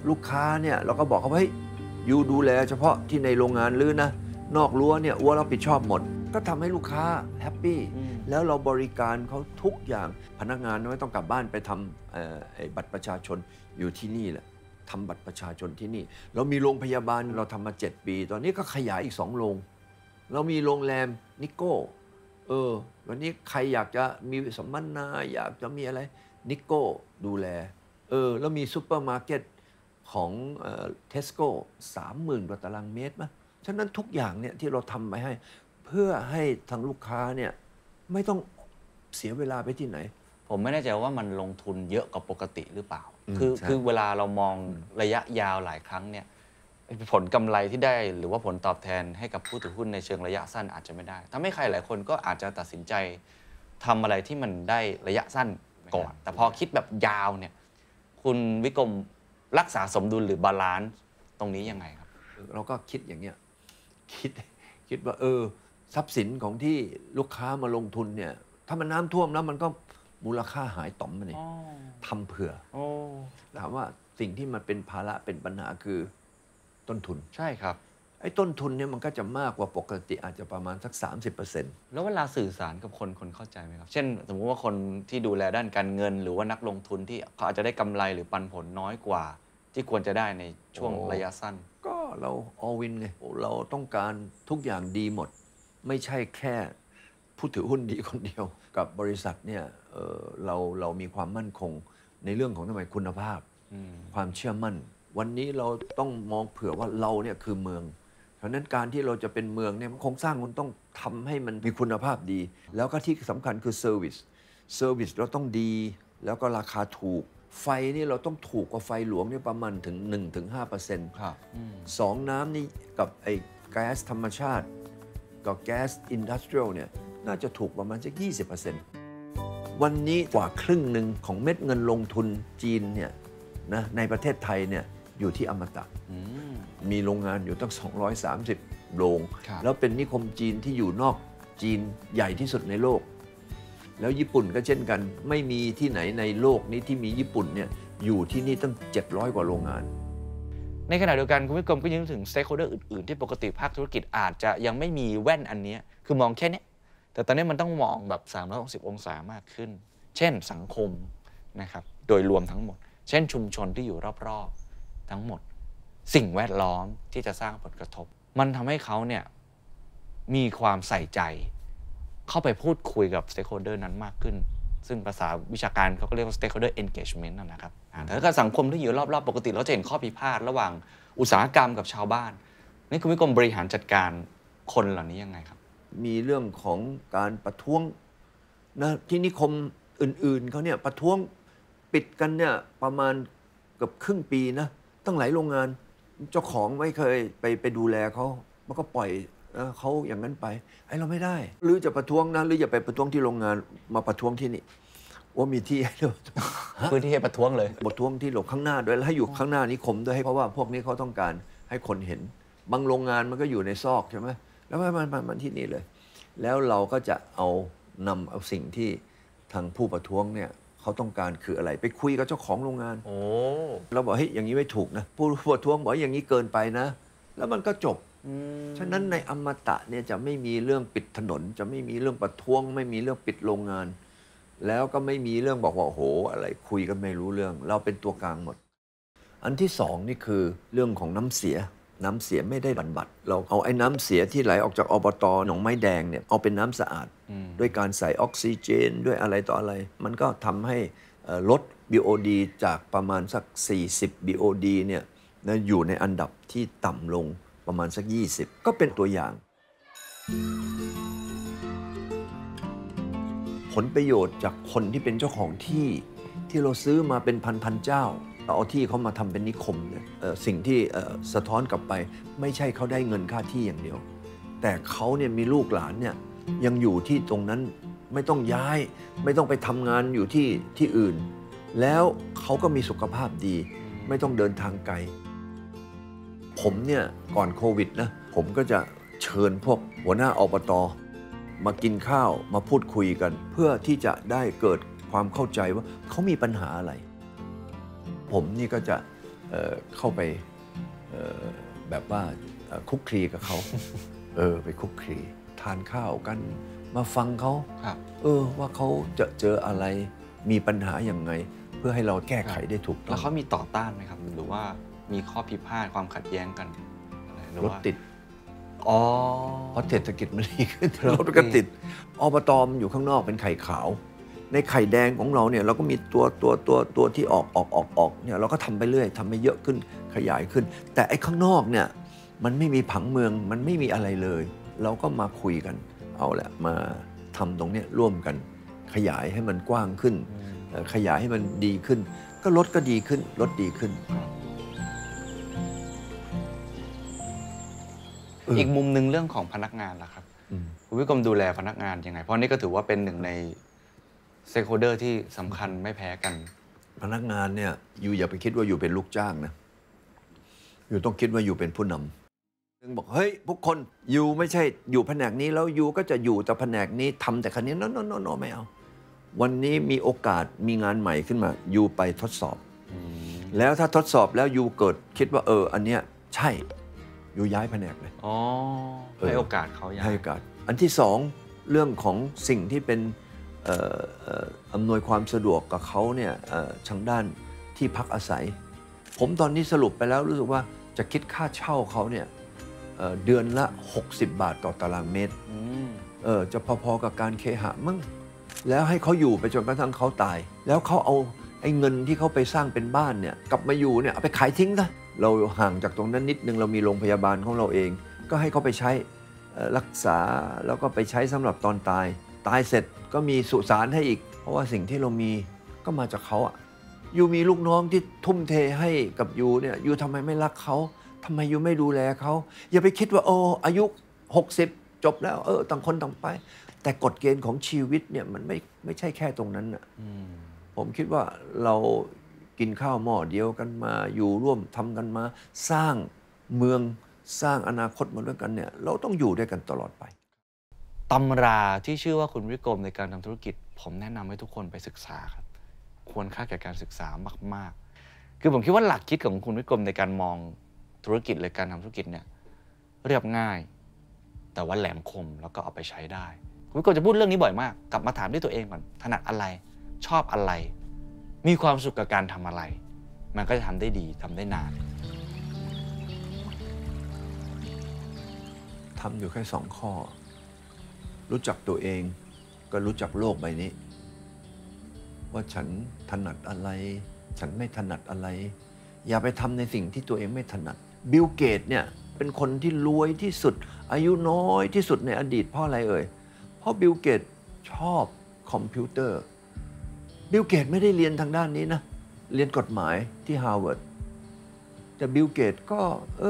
ลูกค้าเนี่ยเราก็บอกเขาว่าเฮ้ยอยู่ดูแลเฉพาะที่ในโรงงานหรือนะนอกรั้วเนี่ยอัวรับผิดชอบหมดก็ทำให้ลูกค้าแฮปปี้แล้วเราบริการเขาทุกอย่างพนักงานไม่ต้องกลับบ้านไปทำบัตรประชาชนอยู่ที่นี่แหละทำบัตรประชาชนที่นี่เรามีโรงพยาบาลเราทำมา7 ปีตอนนี้ก็ขยายอีก2 โรงเรามีโรงแรมนิโก้วันนี้ใครอยากจะมีสัมมนาอยากจะมีอะไรนิโก้ดูแลแล้วมีซูเปอร์มาร์เก็ตของเทสโก้30,000 กว่าตารางเมตรมั้ยฉะนั้นทุกอย่างเนี่ยที่เราทำไปให้เพื่อให้ทางลูกค้าเนี่ยไม่ต้องเสียเวลาไปที่ไหนผมไม่แน่ใจว่ามันลงทุนเยอะกว่าปกติหรือเปล่าคือเวลาเรามองระยะยาวหลายครั้งเนี่ยผลกำไรที่ได้หรือว่าผลตอบแทนให้กับผู้ถือหุ้นในเชิงระยะสั้นอาจจะไม่ได้ทำให้ใครหลายคนก็อาจจะตัดสินใจทำอะไรที่มันได้ระยะสั้นก่อนแต่พอคิดแบบยาวเนี่ยคุณวิกรมรักษาสมดุลหรือบาลานซ์ตรงนี้ยังไงครับเราก็คิดอย่างเงี้ยคิดว่าทรัพย์สินของที่ลูกค้ามาลงทุนเนี่ยถ้ามันน้ำท่วมแล้วมันก็มูลค่าหายต่อมมันนี่ทำเผื่อถามว่าสิ่งที่มันเป็นภาระเป็นปัญหาคือต้นทุนใช่ครับไอ้ต้นทุนเนี่ยมันก็จะมากกว่าปกติอาจจะประมาณสัก 30% แล้วเวลาสื่อสารกับคนเข้าใจไหมครับเช่นสมมุติว่าคนที่ดูแลด้านการเงินหรือว่านักลงทุนที่เขาอาจจะได้กำไรหรือปันผลน้อยกว่าที่ควรจะได้ในช่วงระยะสั้นก็เรา all win ไงเราต้องการทุกอย่างดีหมดไม่ใช่แค่ผู้ถือหุ้นดีคนเดียวกับบริษัทเนี่ยเรามีความมั่นคงในเรื่องของคุณภาพความเชื่อมั่นวันนี้เราต้องมองเผื่อว่าเราเนี่ยคือเมืองเพราะนั้นการที่เราจะเป็นเมืองเนี่ยโครงสร้างมันต้องทำให้มันมีคุณภาพดีแล้วก็ที่สำคัญคือเซอร์วิสเราต้องดีแล้วก็ราคาถูกไฟนี่เราต้องถูกกว่าไฟหลวงเนี่ยประมาณถึง 1-5% ครับ 2น้ำนี่กับไอ้แก๊สธรรมชาติกับแก๊สอินดัสเทรียลเนี่ยน่าจะถูกประมาณสัก 20% วันนี้กว่าครึ่งหนึ่งของเม็ดเงินลงทุนจีนเนี่ยนะในประเทศไทยเนี่ยอยู่ที่อมตะมีโรงงานอยู่ตั้ง230 โรงแล้วเป็นนิคมจีนที่อยู่นอกจีนใหญ่ที่สุดในโลกแล้วญี่ปุ่นก็เช่นกันไม่มีที่ไหนในโลกนี้ที่มีญี่ปุ่นเนี่ยอยู่ที่นี่ตั้ง700 กว่าโรงงานในขณะเดียวกันคุณวิกรมก็ยังถึง stakeholder อื่นๆที่ปกติภาคธุรกิจอาจจะยังไม่มีแว่นอันนี้คือมองแค่นี้แต่ตอนนี้มันต้องมองแบบ360 องศามากขึ้นเช่นสังคมนะครับโดยรวมทั้งหมดเช่นชุมชนที่อยู่รอบๆทั้งหมดสิ่งแวดล้อมที่จะสร้างผลกระทบมันทำให้เขาเนี่ยมีความใส่ใจเข้าไปพูดคุยกับ stakeholder นั้นมากขึ้นซึ่งภาษาวิชาการเขาก็เรียกว่า stakeholder engagement นะครับแต่ถ้าสังคมที่อยู่รอบๆปกติเราจะเห็นข้อพิพาทระหว่างอุตสาหกรรมกับชาวบ้านนี่คุณวิกรมบริหารจัดการคนเหล่านี้ยังไงครับมีเรื่องของการประท้วงนะที่นิคมอื่นๆเขาเนี่ยประท้วงปิดกันเนี่ยประมาณเกือบครึ่งปีนะตั้งหลายโรงงานเจ้าของไม่เคยไปดูแลเขามันก็ปล่อยเขาอย่างนั้นไปไอ้เราไม่ได้หรือจะประท้วงนะหรือจะไปประท้วงที่โรงงานมาประท้วงที่นี่ว่ามีที่ให้พื้นที่ให้ประท้วงเลยประท้วงที่หลบข้างหน้าด้วยแล้วให้อยู่ข้างหน้านิคมด้วยเพราะว่าพวกนี้เขาต้องการให้คนเห็นบางโรงงานมันก็อยู่ในซอกใช่ไหมแล้วมันที่นี่เลยแล้วเราก็จะเอาสิ่งที่ทางผู้ประท้วงเนี่ยเขาต้องการคืออะไรไปคุยกับเจ้าของโรงงานเราบอกเฮ้ยอย่างนี้ไม่ถูกนะผู้ประท้วงบอกอย่างนี้เกินไปนะแล้วมันก็จบฉะนั้นในอมตะเนี่ยจะไม่มีเรื่องปิดถนนจะไม่มีเรื่องประท้วงไม่มีเรื่องปิดโรงงานแล้วก็ไม่มีเรื่องบอกว่าโอ้โหอะไรคุยกันไม่รู้เรื่องเราเป็นตัวกลางหมดอันที่สองนี่คือเรื่องของน้ำเสียไม่ได้บำบัดเราเอาไอ้น้ำเสียที่ไหลออกจากอบต.หนองไม้แดงเนี่ยเอาเป็นน้ำสะอาดด้วยการใส่ออกซิเจนด้วยอะไรต่ออะไรมันก็ทำให้ลด BOD จากประมาณสัก40 BOD เนี่ยอยู่ในอันดับที่ต่ำลงประมาณสัก20ก็เป็นตัวอย่างผลประโยชน์จากคนที่เป็นเจ้าของที่เราซื้อมาเป็นพันเจ้าเอาที่เขามาทำเป็นนิคมเนี่ยสิ่งที่สะท้อนกลับไปไม่ใช่เขาได้เงินค่าที่อย่างเดียวแต่เขาเนี่ยมีลูกหลานเนี่ยยังอยู่ที่ตรงนั้นไม่ต้องย้ายไม่ต้องไปทำงานอยู่ที่อื่นแล้วเขาก็มีสุขภาพดีไม่ต้องเดินทางไกลผมเนี่ยก่อนโควิดนะผมก็จะเชิญพวกหัวหน้าอบต.มากินข้าวมาพูดคุยกันเพื่อที่จะได้เกิดความเข้าใจว่าเขามีปัญหาอะไรผมนี่ก็จะเข้าไปแบบว่าคุกคลีกับเขา ไปคุกคลีทานข้าวกันมาฟังเขาว่าเขาจะเจออะไรมีปัญหาอย่างไงเพื่อให้เราแก้ไขได้ถูกต้องแล้วเขามีต่อต้านไหมครับหรือว่ามีข้อพิพาทความขัดแย้งกันรถติดเพราะเศรษฐกิจมันดีขึ้นรถก็ติดอบตมันอยู่ข้างนอกเป็นไข่ขาวในไข่แดงของเราเนี่ยเราก็มีตัวที่ออกเนี่ยเราก็ทำไปเรื่อยทำให้เยอะขึ้นขยายขึ้นแต่ไอ้ข้างนอกเนี่ยมันไม่มีผังเมืองมันไม่มีอะไรเลยเราก็มาคุยกันเอาแหละมาทำตรงนี้ร่วมกันขยายให้มันกว้างขึ้นขยายให้มันดีขึ้นก็รถก็ดีขึ้นรถดีขึ้นอีกมุมหนึ่งเรื่องของพนักงานล่ะครับคุณวิกรมดูแลพนักงานยังไงเพราะนี่ก็ถือว่าเป็นหนึ่งในสเต็กโฮลเดอร์ที่สำคัญไม่แพ้กันพนักงานเนี่ยอยู่อย่าไปคิดว่าอยู่เป็นลูกจ้างนะอยู่ต้องคิดว่าอยู่เป็นผู้นำซึ่งบอกเฮ้ยพวกคนอยู่ไม่ใช่อยู่แผนกนี้แล้วอยู่ก็จะอยู่แต่แผนกนี้ทำแต่คันนี้โนไม่เอาวันนี้มีโอกาสมีงานใหม่ขึ้นมาอยู่ไปทดสอบแล้วถ้าทดสอบแล้วอยู่เกิดคิดว่าอันเนี้ยใช่อยู่ย้ายแผนกเลยให้โอกาสเขาย้ายให้โอกาสอันที่สองเรื่องของสิ่งที่เป็นอำนวยความสะดวกกับเขาเนี่ยทางด้านที่พักอาศัยผมตอนนี้สรุปไปแล้วรู้สึกว่าจะคิดค่าเช่าเขาเนี่ยเดือนละ60 บาทต่อตารางเมตรจะพอๆกับการเคหะมั้งแล้วให้เขาอยู่ไปจนกระทั่งเขาตายแล้วเขาเอาไอ้เงินที่เขาไปสร้างเป็นบ้านเนี่ยกลับมาอยู่เนี่ยเอาไปขายทิ้งซะเราห่างจากตรงนั้นนิดนึงเรามีโรงพยาบาลของเราเองก็ให้เขาไปใช้รักษาแล้วก็ไปใช้สำหรับตอนตายเสร็จก็มีสุสานให้อีกเพราะว่าสิ่งที่เรามีก็มาจากเขายูมีลูกน้องที่ทุ่มเทให้กับยูเนี่ยยูทำไมไม่รักเขาทำไมยูไม่ดูแลเขาอย่าไปคิดว่าอายุ60จบแล้วต่างคนต่างไปแต่กฎเกณฑ์ของชีวิตเนี่ยมันไม่ใช่แค่ตรงนั้นน่ะผมคิดว่าเรากินข้าวหม้อเดียวกันมาอยู่ร่วมทำกันมาสร้างเมืองสร้างอนาคตมาด้วยกันเนี่ยเราต้องอยู่ด้วยกันตลอดไปตำราที่ชื่อว่าคุณวิกรมในการทำธุรกิจผมแนะนำให้ทุกคนไปศึกษาครับควรค่าแก่การศึกษามากๆคือผมคิดว่าหลักคิดของคุณวิกรมในการมองธุรกิจหรือการทำธุรกิจเนี่ยเรียบง่ายแต่ว่าแหลมคมแล้วก็เอาไปใช้ได้คุณวิกรมจะพูดเรื่องนี้บ่อยมากกลับมาถามด้วยตัวเองก่อนถนัดอะไรชอบอะไรมีความสุขกับการทำอะไรมันก็จะทำได้ดีทำได้นานทำอยู่แค่2 ข้อรู้จักตัวเองก็รู้จักโลกใบนี้ว่าฉันถนัดอะไรฉันไม่ถนัดอะไรอย่าไปทำในสิ่งที่ตัวเองไม่ถนัดบิลเกตเนี่ยเป็นคนที่รวยที่สุดอายุน้อยที่สุดในอดีตเพราะอะไรเพราะบิลเกตชอบคอมพิวเตอร์บิลเกตไม่ได้เรียนทางด้านนี้นะเรียนกฎหมายที่ฮาร์วาร์ดแต่บิลเกตก็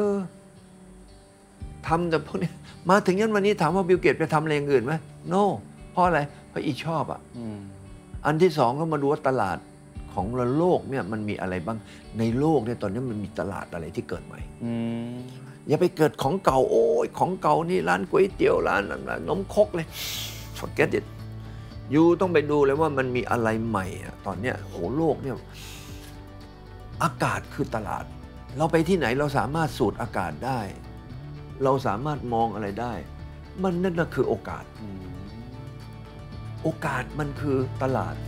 ทำแต่พวกนี้มาถึงยันวันนี้ถามว่าบิลเกตไปทำอะไรอย่างอื่นไหม no เพราะอะไรเพราะอีชอบอันที่สองก็มาดูว่าตลาดของโลกเนี่ยมันมีอะไรบ้างในโลกเนี่ยตอนนี้มันมีตลาดอะไรที่เกิดใหม่อย่าไปเกิดของเก่าของเก่านี่ร้านก๋วยเตี๋ยวร้านนมครกเลย forget it ยูต้องไปดูเลยว่ามันมีอะไรใหม่ตอนเนี้ยโลกเนี่ยอากาศคือตลาดเราไปที่ไหนเราสามารถสูดอากาศได้เราสามารถมองอะไรได้มันนั่นแหละคือโอกาสมันคือตลาด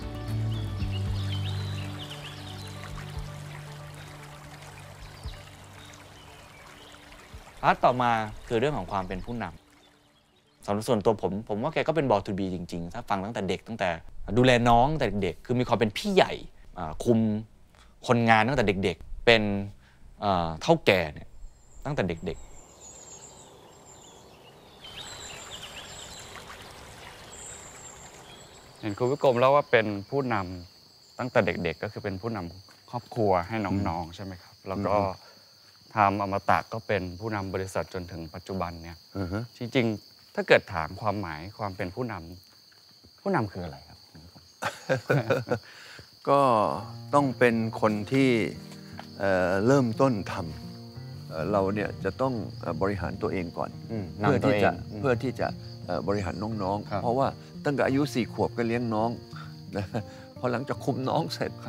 พาร์ทต่อมาคือเรื่องของความเป็นผู้นำสำหรับส่วนตัวผมว่าแกก็เป็นบอทูบีจริงๆถ้าฟังตั้งแต่เด็กตั้งแต่ดูแลน้องแต่เด็กคือมีความเป็นพี่ใหญ่คุมคนงานตั้งแต่เด็กๆเป็นเท่าแก่เนี่ยตั้งแต่เด็กๆเห็นคุณวิกรมแล้วว่าเป็นผู้นำตั้งแต่เด็กๆก็คือเป็นผู้นำครอบครัวให้น้องๆใช่ไหมครับแล้วก็ทำอมตะก็เป็นผู้นำบริษัทจนถึงปัจจุบันเนี่ยจริงๆถ้าเกิดถามความหมายความเป็นผู้นำคืออะไรครับก็ต้องเป็นคนที่เริ่มต้นทำเราเนี่ยจะต้องบริหารตัวเองก่อนเพื่อที่จะบริหารน้องๆเพราะว่าตั้งแต่อายุ4 ขวบก็เลี้ยงน้องนะพอหลังจากคุมน้องเสร็จ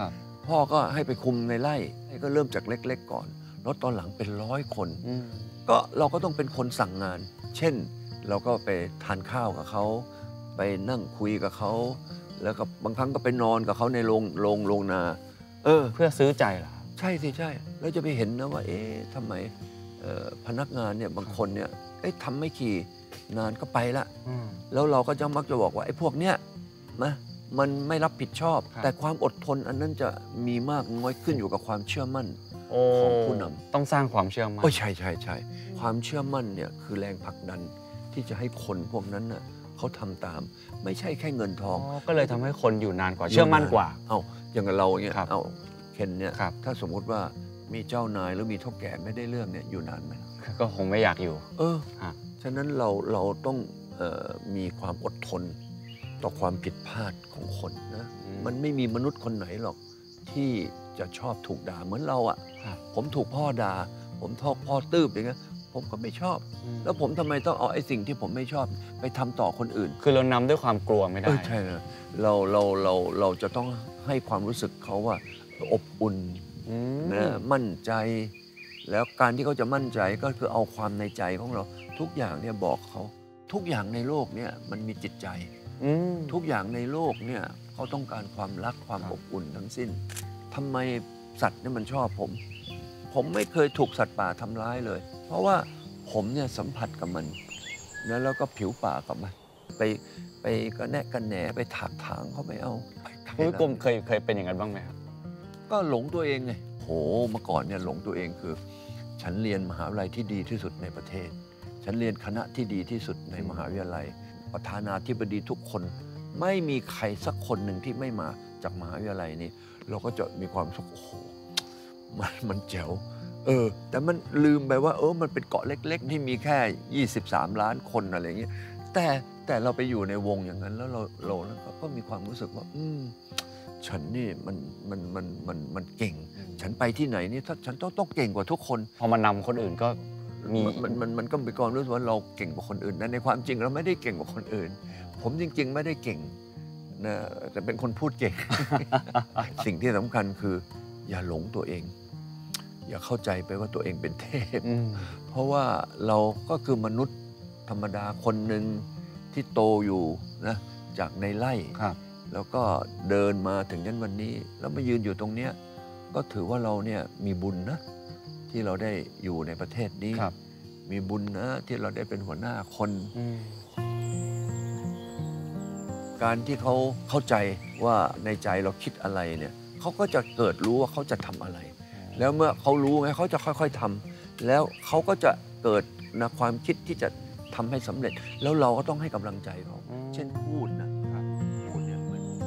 พ่อก็ให้ไปคุมในไร่ก็เริ่มจากเล็กๆก่อนแล้วตอนหลังเป็น100 คนก็เราก็ต้องเป็นคนสั่งงาน เช่นเราก็ไปทานข้าวกับเขาไปนั่งคุยกับเขาแล้วก็บางครั้งก็ไปนอนกับเขาในโรงนาเพื่อซื้อใจเหรอใช่สิใช่แล้วจะไปเห็นนะว่าทำไมพนักงานเนี่ยบางคนเนี่ยทำไม่กี่นานก็ไปละแล้วเราก็จะมักจะบอกว่าไอ้พวกเนี้ยนะมันไม่รับผิดชอบแต่ความอดทนอันนั้นจะมีมากน้อยขึ้นอยู่กับความเชื่อมั่นของผู้นำต้องสร้างความเชื่อมั่นใช่ความเชื่อมั่นเนี่ยคือแรงผลักดันที่จะให้คนพวกนั้นน่ะเขาทำตามไม่ใช่แค่เงินทองก็เลยทำให้คนอยู่นานกว่าเชื่อมั่นกว่าอย่างเราเนี่ยเคนเนี่ยถ้าสมมุติว่ามีเจ้านายหรือมีเฒ่าแก่ไม่ได้เรื่องเนี่ยอยู่นานไหมก็คงไม่อยากอยู่ฉะนั้นเราต้องมีความอดทนต่อความผิดพลาดของคนนะมันไม่มีมนุษย์คนไหนหรอกที่จะชอบถูกด่าเหมือนเราอ่ะผมถูกพ่อด่าผมถูกพ่อตืบอย่างเงี้ยผมก็ไม่ชอบแล้วผมทำไมต้องเอาไอ้สิ่งที่ผมไม่ชอบไปทำต่อคนอื่นคือเรานำด้วยความกลัวไม่ได้ใช่นะเราจะต้องให้ความรู้สึกเขาว่าอบอุ่นนะมั่นใจแล้วการที่เขาจะมั่นใจก็คือเอาความในใจของเราทุกอย่างเนี่ยบอกเขาทุกอย่างในโลกเนี่ยมันมีจิตใจทุกอย่างในโลกเนี่ยเขาต้องการความรักความอบอุ่นทั้งสิ้นทำไมสัตว์เนี่ยมันชอบผมไม่เคยถูกสัตว์ป่าทำร้ายเลยเพราะว่าผมเนี่ยสัมผัสกับมันแล้วก็ผิวปากกับมันไปก็แนะกันแหนไปถากถางเขาไม่เอาคุณวิกรมเคยเป็นอย่างนั้นบ้างไหมครับก็หลงตัวเองไงเมื่อก่อนเนี่ยหลงตัวเองคือฉันเรียนมหาวิทยาลัยที่ดีที่สุดในประเทศฉันเรียนคณะที่ดีที่สุดในมหาวิทยาลัยประธานาธิบดีทุกคนไม่มีใครสักคนหนึ่งที่ไม่มาจากมหาวิทยาลัยนี้เราก็จะมีความสุขมันแจ๋วแต่มันลืมไปว่ามันเป็นเกาะเล็กๆที่มีแค่23 ล้านคนอะไรอย่างเงี้ยแต่เราไปอยู่ในวงอย่างนั้นแล้วเราก็มีความรู้สึกว่าฉันนี่มันเก่งฉันไปที่ไหนนี่ถ้าฉันต้องเก่งกว่าทุกคนพอมานำคนอื่นก็มันก็มีความรู้สึกว่าเราเก่งกว่าคนอื่นนะในความจริงเราไม่ได้เก่งกว่าคนอื่นผมจริงๆไม่ได้เก่งนะแต่เป็นคนพูดเก่ง สิ่งที่สำคัญคืออย่าหลงตัวเองอย่าเข้าใจไปว่าตัวเองเป็นเทพเพราะว่าเราก็คือมนุษย์ธรรมดาคนหนึ่งที่โตอยู่นะจากในไร่แล้วก็เดินมาถึงยันวันนี้แล้วมายืนอยู่ตรงเนี้ยก็ถือว่าเราเนี่ยมีบุญนะที่เราได้อยู่ในประเทศนี้มีบุญนะที่เราได้เป็นหัวหน้าคนการที่เขาเข้าใจว่าในใจเราคิดอะไรเนี่ยเขาก็จะเกิดรู้ว่าเขาจะทำอะไรแล้วเมื่อเขารู้ไงเขาจะค่อยๆทำแล้วเขาก็จะเกิดนะความคิดที่จะทำให้สำเร็จแล้วเราก็ต้องให้กำลังใจเขาเช่นพูดนะพูดเนี่ย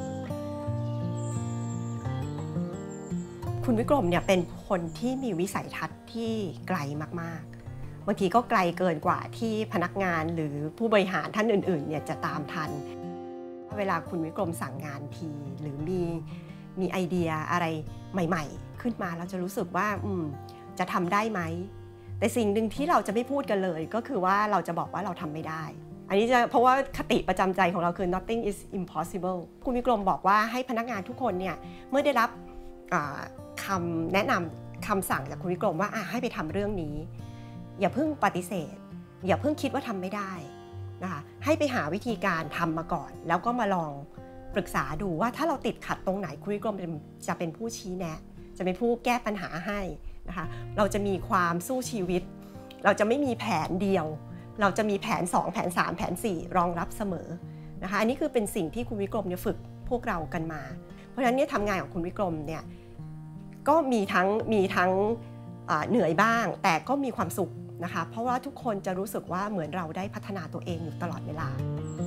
คุณวิกรมเนี่ยเป็นคนที่มีวิสัยทัศน์ที่ไกลมากๆบางทีก็ไกลเกินกว่าที่พนักงานหรือผู้บริหารท่านอื่นๆเนี่ยจะตามทันเวลาคุณวิกรมสั่งงานทีหรือมีไอเดียอะไรใหม่ๆขึ้นมาเราจะรู้สึกว่าจะทำได้ไหมแต่สิ่งหนึ่งที่เราจะไม่พูดกันเลยก็คือว่าเราจะบอกว่าเราทำไม่ได้อันนี้จะเพราะว่าคติประจำใจของเราคือ nothing is impossible คุณวิกรมบอกว่าให้พนักงานทุกคนเนี่ยเมื่อได้รับคำแนะนำคำสั่งจากคุณวิกรมว่าให้ไปทำเรื่องนี้อย่าเพิ่งปฏิเสธอย่าเพิ่งคิดว่าทำไม่ได้นะคะให้ไปหาวิธีการทำมาก่อนแล้วก็มาลองปรึกษาดูว่าถ้าเราติดขัดตรงไหนคุณวิกรมจะเป็นผู้ชี้แนะจะเป็นผู้แก้ปัญหาให้นะคะเราจะมีความสู้ชีวิตเราจะไม่มีแผนเดียวเราจะมีแผน2แผน3แผน4รองรับเสมอนะคะอันนี้คือเป็นสิ่งที่คุณวิกรมเนี่ยฝึกพวกเรากันมาเพราะฉะนั้นเนี่ยทำงานของคุณวิกรมเนี่ยก็มีทั้งเหนื่อยบ้างแต่ก็มีความสุขนะคะเพราะว่าทุกคนจะรู้สึกว่าเหมือนเราได้พัฒนาตัวเองอยู่ตลอดเวลา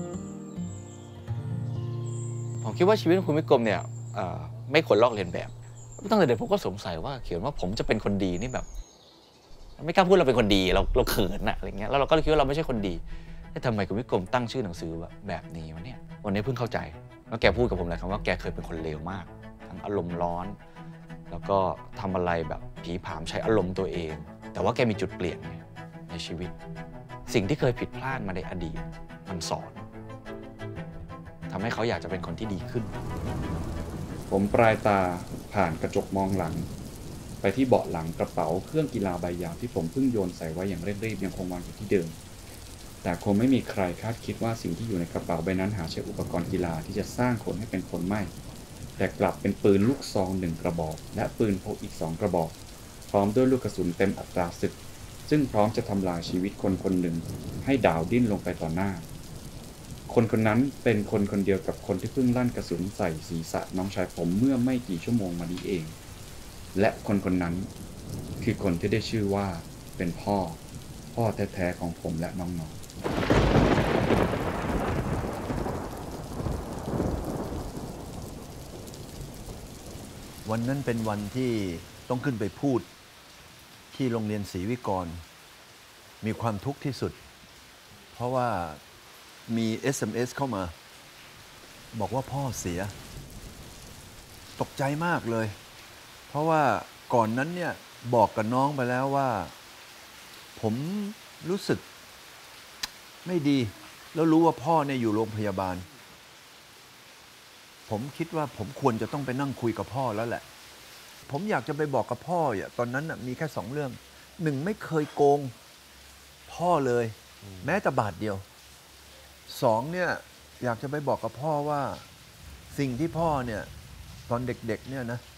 ผมคิดว่าชีวิตของคุณวิกรมเนี่ยไม่ควรลอกเลียนแบบตั้งแต่เด็กผมก็สงสัยว่าเขียนว่าผมจะเป็นคนดีนี่แบบไม่กล้าพูดเราเป็นคนดีเราเขินอะอะไรเงี้ยแล้วเราก็คิดว่าเราไม่ใช่คนดีทำไมคุณวิกรมตั้งชื่อหนังสือแบบนี้วะเนี่ยวันนี้เพิ่งเข้าใจแล้วแกพูดกับผมเลยครับว่าแกเคยเป็นคนเลวมากทั้งอารมณ์ร้อนแล้วก็ทำอะไรแบบผีผามใช้อารมณ์ตัวเองแต่ว่าแกมีจุดเปลี่ยนในชีวิตสิ่งที่เคยผิดพลาดมาในอดีตมันสอนทำให้เขาอยากจะเป็นคนที่ดีขึ้นผมปลายตาผ่านกระจกมองหลังไปที่เบาะหลังกระเป๋าเครื่องกีฬาใบยาวที่ผมเพิ่งโยนใส่ไว้อย่างเร่งรีบยังคงวางอยู่ที่เดิมแต่คงไม่มีใครคาดคิดว่าสิ่งที่อยู่ในกระเป๋าใบนั้นหาใช่อุปกรณ์กีฬาที่จะสร้างคนให้เป็นคนไม่แต่กลับเป็นปืนลูกซอง1 กระบอกและปืนพกอีก2 กระบอกพร้อมด้วยลูกกระสุนเต็มอัตราศึกซึ่งพร้อมจะทำลายชีวิตคนคนหนึ่งให้ดาวดิ้นลงไปต่อหน้าคนคนนั้นเป็นคนคนเดียวกับคนที่เพิ่งลั่นกระสุนใส่ศีรษะน้องชายผมเมื่อไม่กี่ชั่วโมงมานี้เองและคนคนนั้นคือคนที่ได้ชื่อว่าเป็นพ่อแท้ๆของผมและน้องๆวันนั้นเป็นวันที่ต้องขึ้นไปพูดที่โรงเรียนศรีวิกรมีความทุกข์ที่สุดเพราะว่ามี SMS เข้ามาบอกว่าพ่อเสียตกใจมากเลยเพราะว่าก่อนนั้นเนี่ยบอกกับน้องไปแล้วว่าผมรู้สึกไม่ดีแล้วรู้ว่าพ่อเนี่ยอยู่โรงพยาบาลผมคิดว่าผมควรจะต้องไปนั่งคุยกับพ่อแล้วแหละผมอยากจะไปบอกกับพ่อตอนนั้นมีแค่2 เรื่อง1ไม่เคยโกงพ่อเลยแม้แต่บาทเดียว2เนี่ยอยากจะไปบอกกับพ่อว่าสิ่งที่พ่อเนี่ยตอนเด็กๆเนี่ยนะ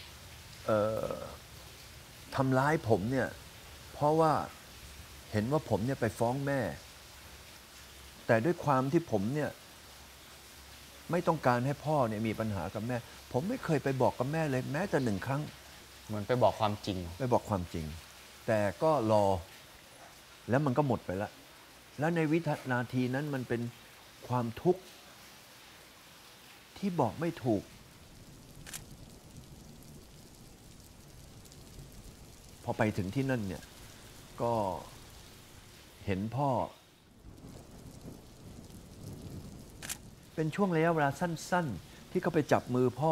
ทำร้ายผมเนี่ยเพราะว่าเห็นว่าผมเนี่ยไปฟ้องแม่แต่ด้วยความที่ผมเนี่ยไม่ต้องการให้พ่อเนี่ยมีปัญหากับแม่ผมไม่เคยไปบอกกับแม่เลยแม้แต่1 ครั้งเหมือนไปบอกความจริงไปบอกความจริงแต่ก็รอแล้วมันก็หมดไปแล้วแล้วในวินาทีนั้นมันเป็นความทุกข์ที่บอกไม่ถูกพอไปถึงที่นั่นเนี่ยก็เห็นพ่อเป็นช่วงระยะเวลาสั้นๆที่เขาไปจับมือพ่อ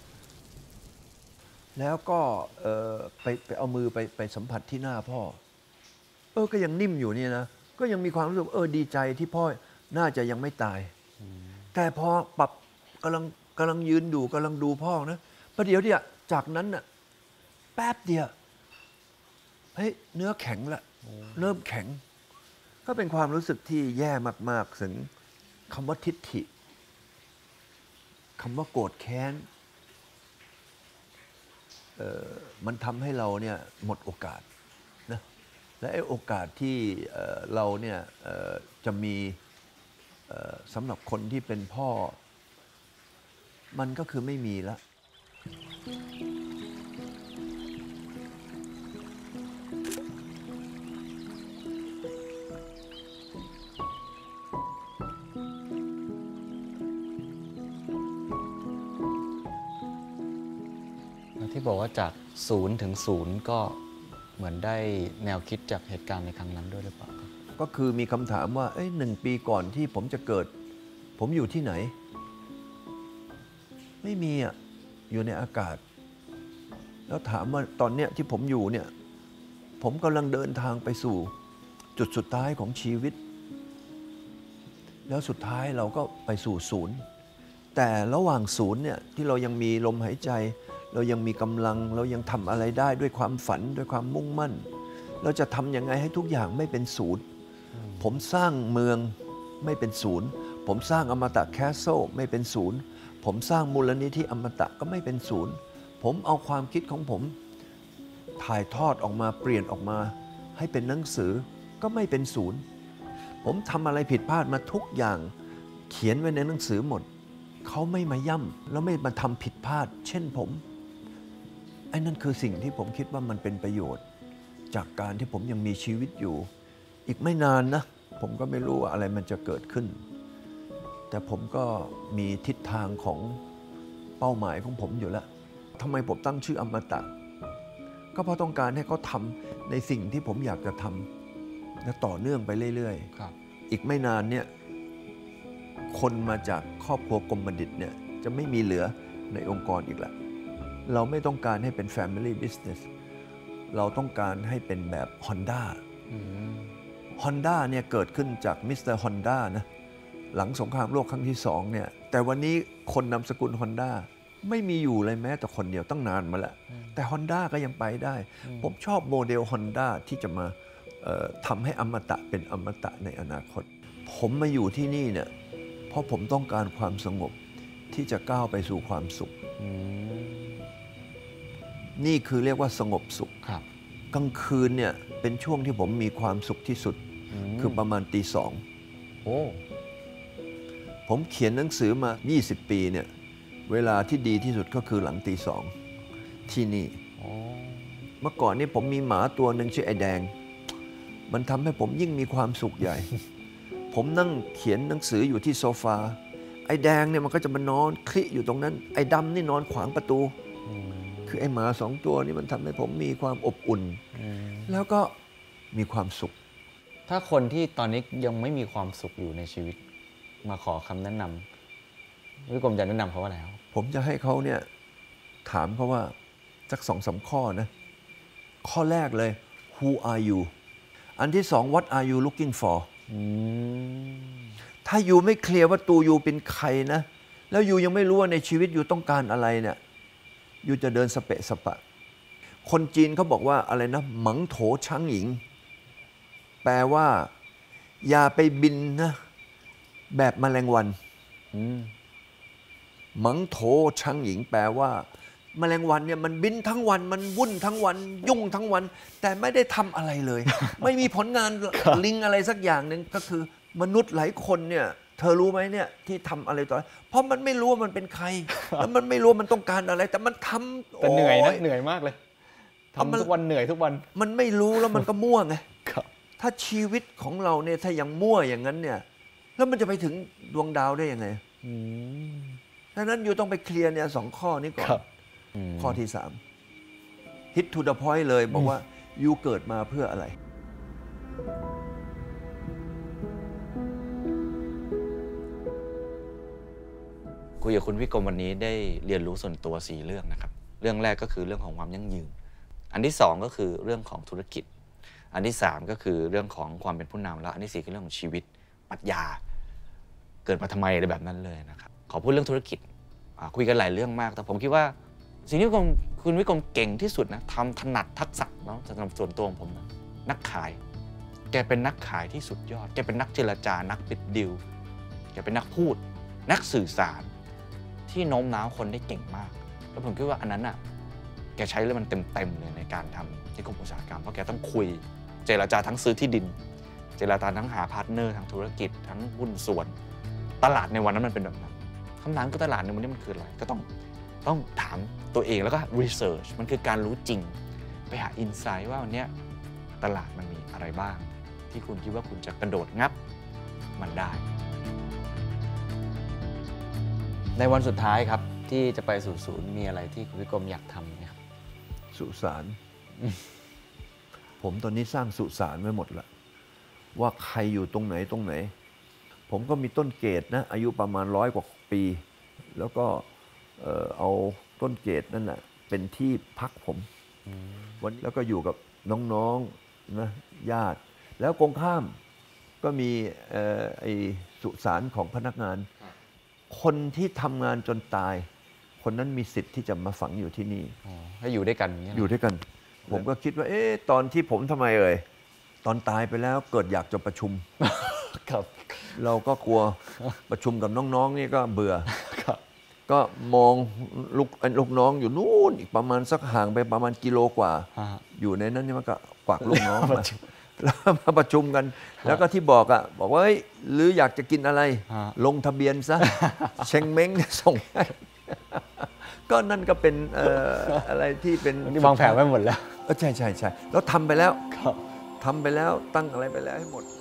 แล้วก็ไปเอามือไปสัมผัสที่หน้าพ่อก็ยังนิ่มอยู่นี่นะก็ยังมีความรู้สึกดีใจที่พ่อน่าจะยังไม่ตายแต่พอปรับกำลังยืนดูกำลังดูพ่อนะประเดี๋ยวเนี่ยจากนั้นน่ะแป๊บเดียวเฮ้ยเนื้อแข็งละเริ่มแข็งก็เป็นความรู้สึกที่แย่มากๆถึงคำว่าทิฏฐิคำว่าโกรธแค้นมันทำให้เราเนี่ยหมดโอกาสนะและไอ้โอกาสที่เราเนี่ยจะมีสำหรับคนที่เป็นพ่อมันก็คือไม่มีแล้วที่บอกว่าจาก0 ถึง 0ก็เหมือนได้แนวคิดจากเหตุการณ์ในครั้งนั้นด้วยหรือเปล่าครับก็คือมีคำถามว่า1 ปีก่อนที่ผมจะเกิดผมอยู่ที่ไหนไม่มีอยู่ในอากาศแล้วถามว่าตอนเนี้ยที่ผมอยู่เนี่ยผมกำลังเดินทางไปสู่จุดสุดท้ายของชีวิตแล้วสุดท้ายเราก็ไปสู่0แต่ระหว่าง0เนี่ยที่เรายังมีลมหายใจเรายังมีกำลังเรายังทำอะไรได้ด้วยความฝันด้วยความมุ่งมั่นเราจะทำยังไงให้ทุกอย่างไม่เป็น0ผมสร้างเมืองไม่เป็น0ผมสร้างอมตะแคสเซิลไม่เป็น0ผมสร้างมูลนิธิอมตะก็ไม่เป็น0ผมเอาความคิดของผมถ่ายทอดออกมาเปลี่ยนออกมาให้เป็นหนังสือก็ไม่เป็น0ผมทำอะไรผิดพลาดมาทุกอย่างเขียนไว้ในหนังสือหมดเขาไม่มาย่ำแล้วไม่มาทำผิดพลาดเช่นผมไอ้นั่นคือสิ่งที่ผมคิดว่ามันเป็นประโยชน์จากการที่ผมยังมีชีวิตอยู่อีกไม่นานนะผมก็ไม่รู้ว่าอะไรมันจะเกิดขึ้นแต่ผมก็มีทิศทางของเป้าหมายของผมอยู่แล้วทำไมผมตั้งชื่ออมตะก็เพราะต้องการให้เขาทำในสิ่งที่ผมอยากจะทำและต่อเนื่องไปเรื่อยๆอีกไม่นานเนี่ยคนมาจากครอบครัวกรมบัณฑิตเนี่ยจะไม่มีเหลือในองค์กรอีกแล้วเราไม่ต้องการให้เป็น Family Business เราต้องการให้เป็นแบบ Honda เนี่ยเกิดขึ้นจากมิสเตอร์ Honda นะหลังสงครามโลกครั้งที่2เนี่ยแต่วันนี้คนนามสกุล Honda ไม่มีอยู่เลยแม้แต่คนเดียวตั้งนานมาแล้วแต่ Honda ก็ยังไปได้ ผมชอบโมเดล Honda ที่จะมาทำให้อมตะเป็นอมตะในอนาคต ผมมาอยู่ที่นี่เนี่ยเพราะผมต้องการความสงบที่จะก้าวไปสู่ความสุขนี่คือเรียกว่าสงบสุขกลางคืนเนี่ยเป็นช่วงที่ผมมีความสุขที่สุดคือประมาณตี 2 ผมเขียนหนังสือมา20 ปีเนี่ยเวลาที่ดีที่สุดก็คือหลังตี 2ที่นี่เมื่อก่อนนี่ผมมีหมาตัวหนึ่งชื่อไอ้แดงมันทำให้ผมยิ่งมีความสุขใหญ่ ผมนั่งเขียนหนังสืออยู่ที่โซฟาไอ้แดงเนี่ยมันก็จะมานอนคลิอยู่ตรงนั้นไอ้ดำนี่นอนขวางประตูคือไอ้หมา2 ตัวนี่มันทำให้ผมมีความอบอุ่นแล้วก็มีความสุขถ้าคนที่ตอนนี้ยังไม่มีความสุขอยู่ในชีวิตมาขอคำแนะนำพี่กรมจะแนะนำเขาว่าอะไรครับผมจะให้เขาเนี่ยถามเขาว่าสัก2-3 ข้อนะข้อแรกเลย Who are you อันที่2 What are you looking for ถ้าอยู่ไม่เคลียร์ว่าตัวอยู่เป็นใครนะแล้วอยู่ยังไม่รู้ว่าในชีวิตอยู่ต้องการอะไรเนี่ยอยู่จะเดินสเปะสปะคนจีนเขาบอกว่าอะไรนะหมังโถช้างหญิงแปลว่าอย่าไปบินนะแบบแมลงวันหมังโถช้างหญิงแปลว่าแมลงวันเนี่ยมันบินทั้งวันมันวุ่นทั้งวันยุ่งทั้งวันแต่ไม่ได้ทำอะไรเลย ไม่มีผลงานลิงอะไรสักอย่างหนึ่งก็คือมนุษย์หลายคนเนี่ยเธอรู้ไหมเนี่ยที่ทำอะไรต่อเพราะมันไม่รู้ว่ามันเป็นใครแล้วมันไม่รู้มันต้องการอะไรแต่มันทำแต่เหนื่อยนะเหนื่อยมากเลยทำทุกวันเหนื่อยทุกวันมันไม่รู้แล้วมันก็มั่วไงถ้าชีวิตของเราเนี่ยถ้ายังมั่วอย่างนั้นเนี่ยแล้วมันจะไปถึงดวงดาวได้ยังไงดังนั้นอยู่ต้องไปเคลียร์เนี่ย2 ข้อนี้ก่อนข้อที่3 hit to the point เลยบอกว่ายูเกิดมาเพื่ออะไรคุยกับคุณวิกรมวันนี้ได้เรียนรู้ส่วนตัว4 เรื่องนะครับเรื่องแรกก็คือเรื่องของความยั่งยืนอันที่2ก็คือเรื่องของธุรกิจอันที่3ก็คือเรื่องของความเป็นผู้นำแล้วอันที่4คือเรื่องของชีวิตปรัชญาเกิดมาทำไมอะไรแบบนั้นเลยนะครับขอพูดเรื่องธุรกิจคุยกันหลายเรื่องมากแต่ผมคิดว่าสิ่งที่คุณวิกรมเก่งที่สุดนะทำถนัดทักษะเนาะสำหรับส่วนตัวของผมนะนักขายแกเป็นนักขายที่สุดยอดแกเป็นนักเจรจานักปิดดีลแกเป็นนักพูดนักสื่อสารที่โน้มน้าวคนได้เก่งมากแล้วผมคิดว่าอันนั้นน่ะแกใช้เลยมันเต็มเลยในการทำนิคมอุตสาหกรรมเพราะแกต้องคุยเจรจาทั้งซื้อที่ดินเจรจาทั้งหาพาร์ทเนอร์ทางธุรกิจทั้งหุ้นส่วนตลาดในวันนั้นมันเป็นแบบนั้นคำถามคือตลาดในวันนี้มันคืออะไรก็ต้องถามตัวเองแล้วก็รีเสิร์ชมันคือการรู้จริงไปหาอินไซต์ว่าวันนี้ตลาดมันมีอะไรบ้างที่คุณคิดว่าคุณจะกระโดดงับมันได้ในวันสุดท้ายครับที่จะไปสู่ศูนย์มีอะไรที่คุณวิกรมอยากทำไหมครับสุสานผมตอนนี้สร้างสุสานไว้หมดละว่าใครอยู่ตรงไหนผมก็มีต้นเกตนะอายุประมาณ100 กว่าปีแล้วก็เอาต้นเกตนั่นแหละเป็นที่พักผมวันนี้แล้วก็อยู่กับน้องๆนะญาติแล้วตรงข้ามก็มีไอ้สุสานของพนักงานคนที่ทำงานจนตายคนนั้นมีสิทธิ์ที่จะมาฝังอยู่ที่นี่ให้อยู่ด้วยกันอยู่ด้วยกันผมก็คิดว่าตอนที่ผมทำไมตอนตายไปแล้วเกิดอยากจะประชุมครับเราก็กลัวประชุมกับน้องๆนี่ก็เบื่อก็มองลูกน้องอยู่นู่นอีกประมาณสักห่างไปประมาณกิโลกว่าอยู่ในนั้นนี่มันก็กวักลูกน้องมาแล้วมาประชุมกันแล้วก็ที่บอกว่าหรืออยากจะกินอะไรลงทะเบียนซะเชงเม้งส่งให้ก็นั่นก็เป็นอะไรที่เป็นนี่วางแผนไว้หมดแล้วใช่แล้วทำไปแล้วตั้งอะไรไปแล้วให้หมด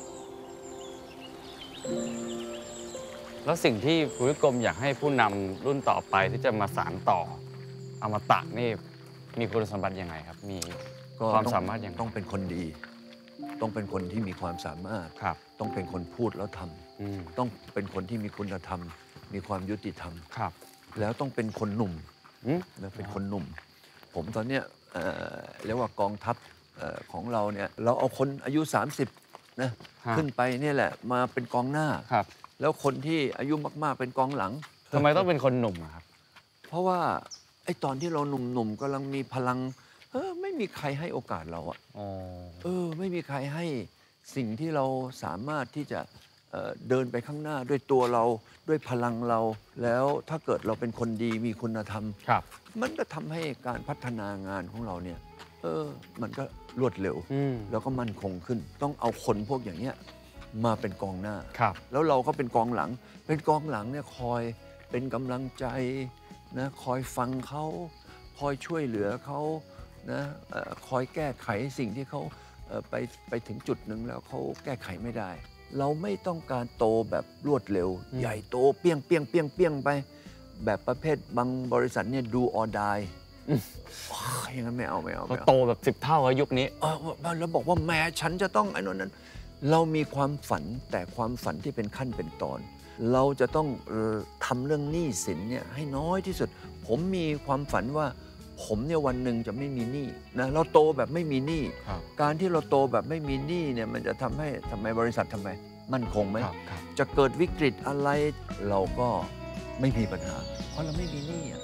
แล้วสิ่งที่คุณวิกรมอยากให้ผู้นำรุ่นต่อไปที่จะมาสานต่ออมตะนี่มีคุณสมบัติยังไงครับมีความสามารถยังไงต้องเป็นคนดีต้องเป็นคนที่มีความสามารถต้องเป็นคนพูดแล้วทำต้องเป็นคนที่มีคุณธรรมมีความยุติธรรมแล้วต้องเป็นคนหนุ่มนะเป็นคนหนุ่มผมตอนเนี้ยเรียกว่ากองทัพของเราเนี่ยเราเอาคนอายุ30นะขึ้นไปเนี่ยแหละมาเป็นกองหน้าแล้วคนที่อายุมากๆเป็นกองหลังทำไมต้องเป็นคนหนุ่มครับเพราะว่าไอ้ตอนที่เราหนุ่มๆกำลังมีพลังไม่มีใครให้โอกาสเราอะไม่มีใครให้สิ่งที่เราสามารถที่จะเดินไปข้างหน้าด้วยตัวเราด้วยพลังเราแล้วถ้าเกิดเราเป็นคนดีมีคุณธรรมมันก็ทำให้การพัฒนางานของเราเนี่ยมันก็รวดเร็วแล้วก็มั่นคงขึ้นต้องเอาคนพวกอย่างเนี้ยมาเป็นกองหน้าแล้วเราก็เป็นกองหลังเนี่ยคอยเป็นกำลังใจนะคอยฟังเขาคอยช่วยเหลือเขานะคอยแก้ไขสิ่งที่เขาไปถึงจุดหนึ่งแล้วเขาแก้ไขไม่ได้เราไม่ต้องการโตแบบรวดเร็วใหญ่โตเปี้ยงเปี้ยงเปี้ยงเปี้ยงไปแบบประเภทบางบริษัทเนี่ยดูออดายอย่างนั้นไม่เอาเขาโตแบบ10 เท่ายุคนี้แล้วบอกว่าแม่ฉันจะต้องไอ้นั้นเรามีความฝันแต่ความฝันที่เป็นขั้นเป็นตอนเราจะต้องทำเรื่องหนี้สินเนี่ยให้น้อยที่สุดผมมีความฝันว่าผมเนี่ยวันหนึ่งจะไม่มีหนี้นะเราโตแบบไม่มีหนี้การที่เราโตแบบไม่มีหนี้เนี่ยมันจะทำไมบริษัททำไมมั่นคงไหมจะเกิดวิกฤตอะไรเราก็ไม่มีปัญหาเพราะเราไม่มีหนี้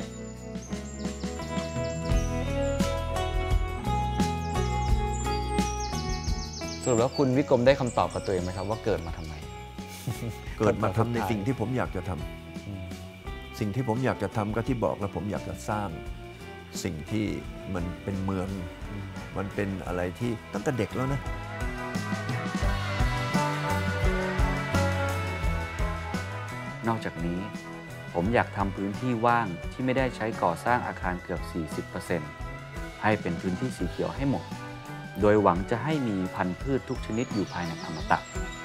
สรุปแล้วคุณวิกรมได้คำตอบกับตัวเองไหมครับว่าเกิดมาทำไมเกิดมาทำในสิ่งที่ผมอยากจะทำสิ่งที่ผมอยากจะทำก็ที่บอกแล้วผมอยากจะสร้างสิ่งที่มันเป็นเมืองมันเป็นอะไรที่ตั้งแต่เด็กแล้วนะนอกจากนี้ผมอยากทำพื้นที่ว่างที่ไม่ได้ใช้ก่อสร้างอาคารเกือบ 40% ให้เป็นพื้นที่สีเขียวให้หมดโดยหวังจะให้มีพันธุ์พืชทุกชนิดอยู่ภายในอมตะ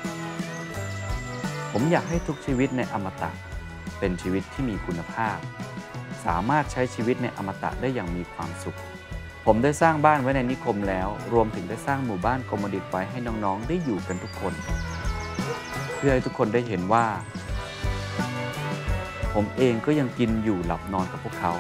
ผมอยากให้ทุกชีวิตในอมตะเป็นชีวิตที่มีคุณภาพสามารถใช้ชีวิตในอมตะได้อย่างมีความสุขผมได้สร้างบ้านไว้ในนิคมแล้วรวมถึงได้สร้างหมู่บ้านคอมมูนิตี้ไว้ให้น้องๆได้อยู่กันทุกคนเพื่อให้ทุกคนได้เห็นว่าผมเองก็ยังกินอยู่หลับนอนกับพวกเขา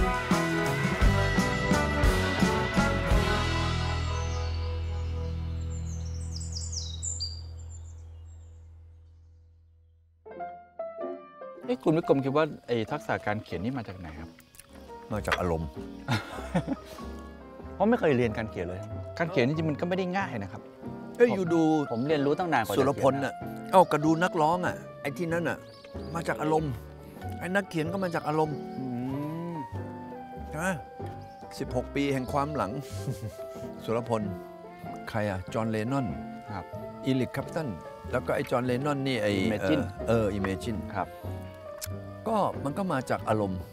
คุณวิกรมคิดว่าไอ้ทักษะการเขียนนี่มาจากไหนครับมาจากอารมณ์เพราะไม่เคยเรียนการเขียนเลยการเขียนจริงๆมันก็ไม่ได้ง่ายนะครับอยู่ดูผมเรียนรู้ตั้งนานกว่าสุรพลน่ะก็ดูนักร้องอ่ะไอ้ที่นั่นอ่ะมาจากอารมณ์ไอ้นักเขียนก็มาจากอารมณ์ใช่ไหม16 ปีแห่งความหลัง สุรพลใครอ่ะจอห์นเลนนอนครับอีริกแคปตันแล้วก็ไอ้จอห์นเลนนอนนี่ไอ้ Imagine Imagine ครับก็มันก็มาจากอารมณ์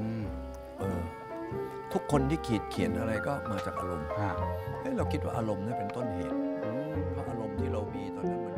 ทุกคนที่เขียนอะไรก็มาจากอารมณ์เราคิดว่าอารมณ์นี่เป็นต้นเหตุเพราะอารมณ์ที่เรามีตอนนั้นมัน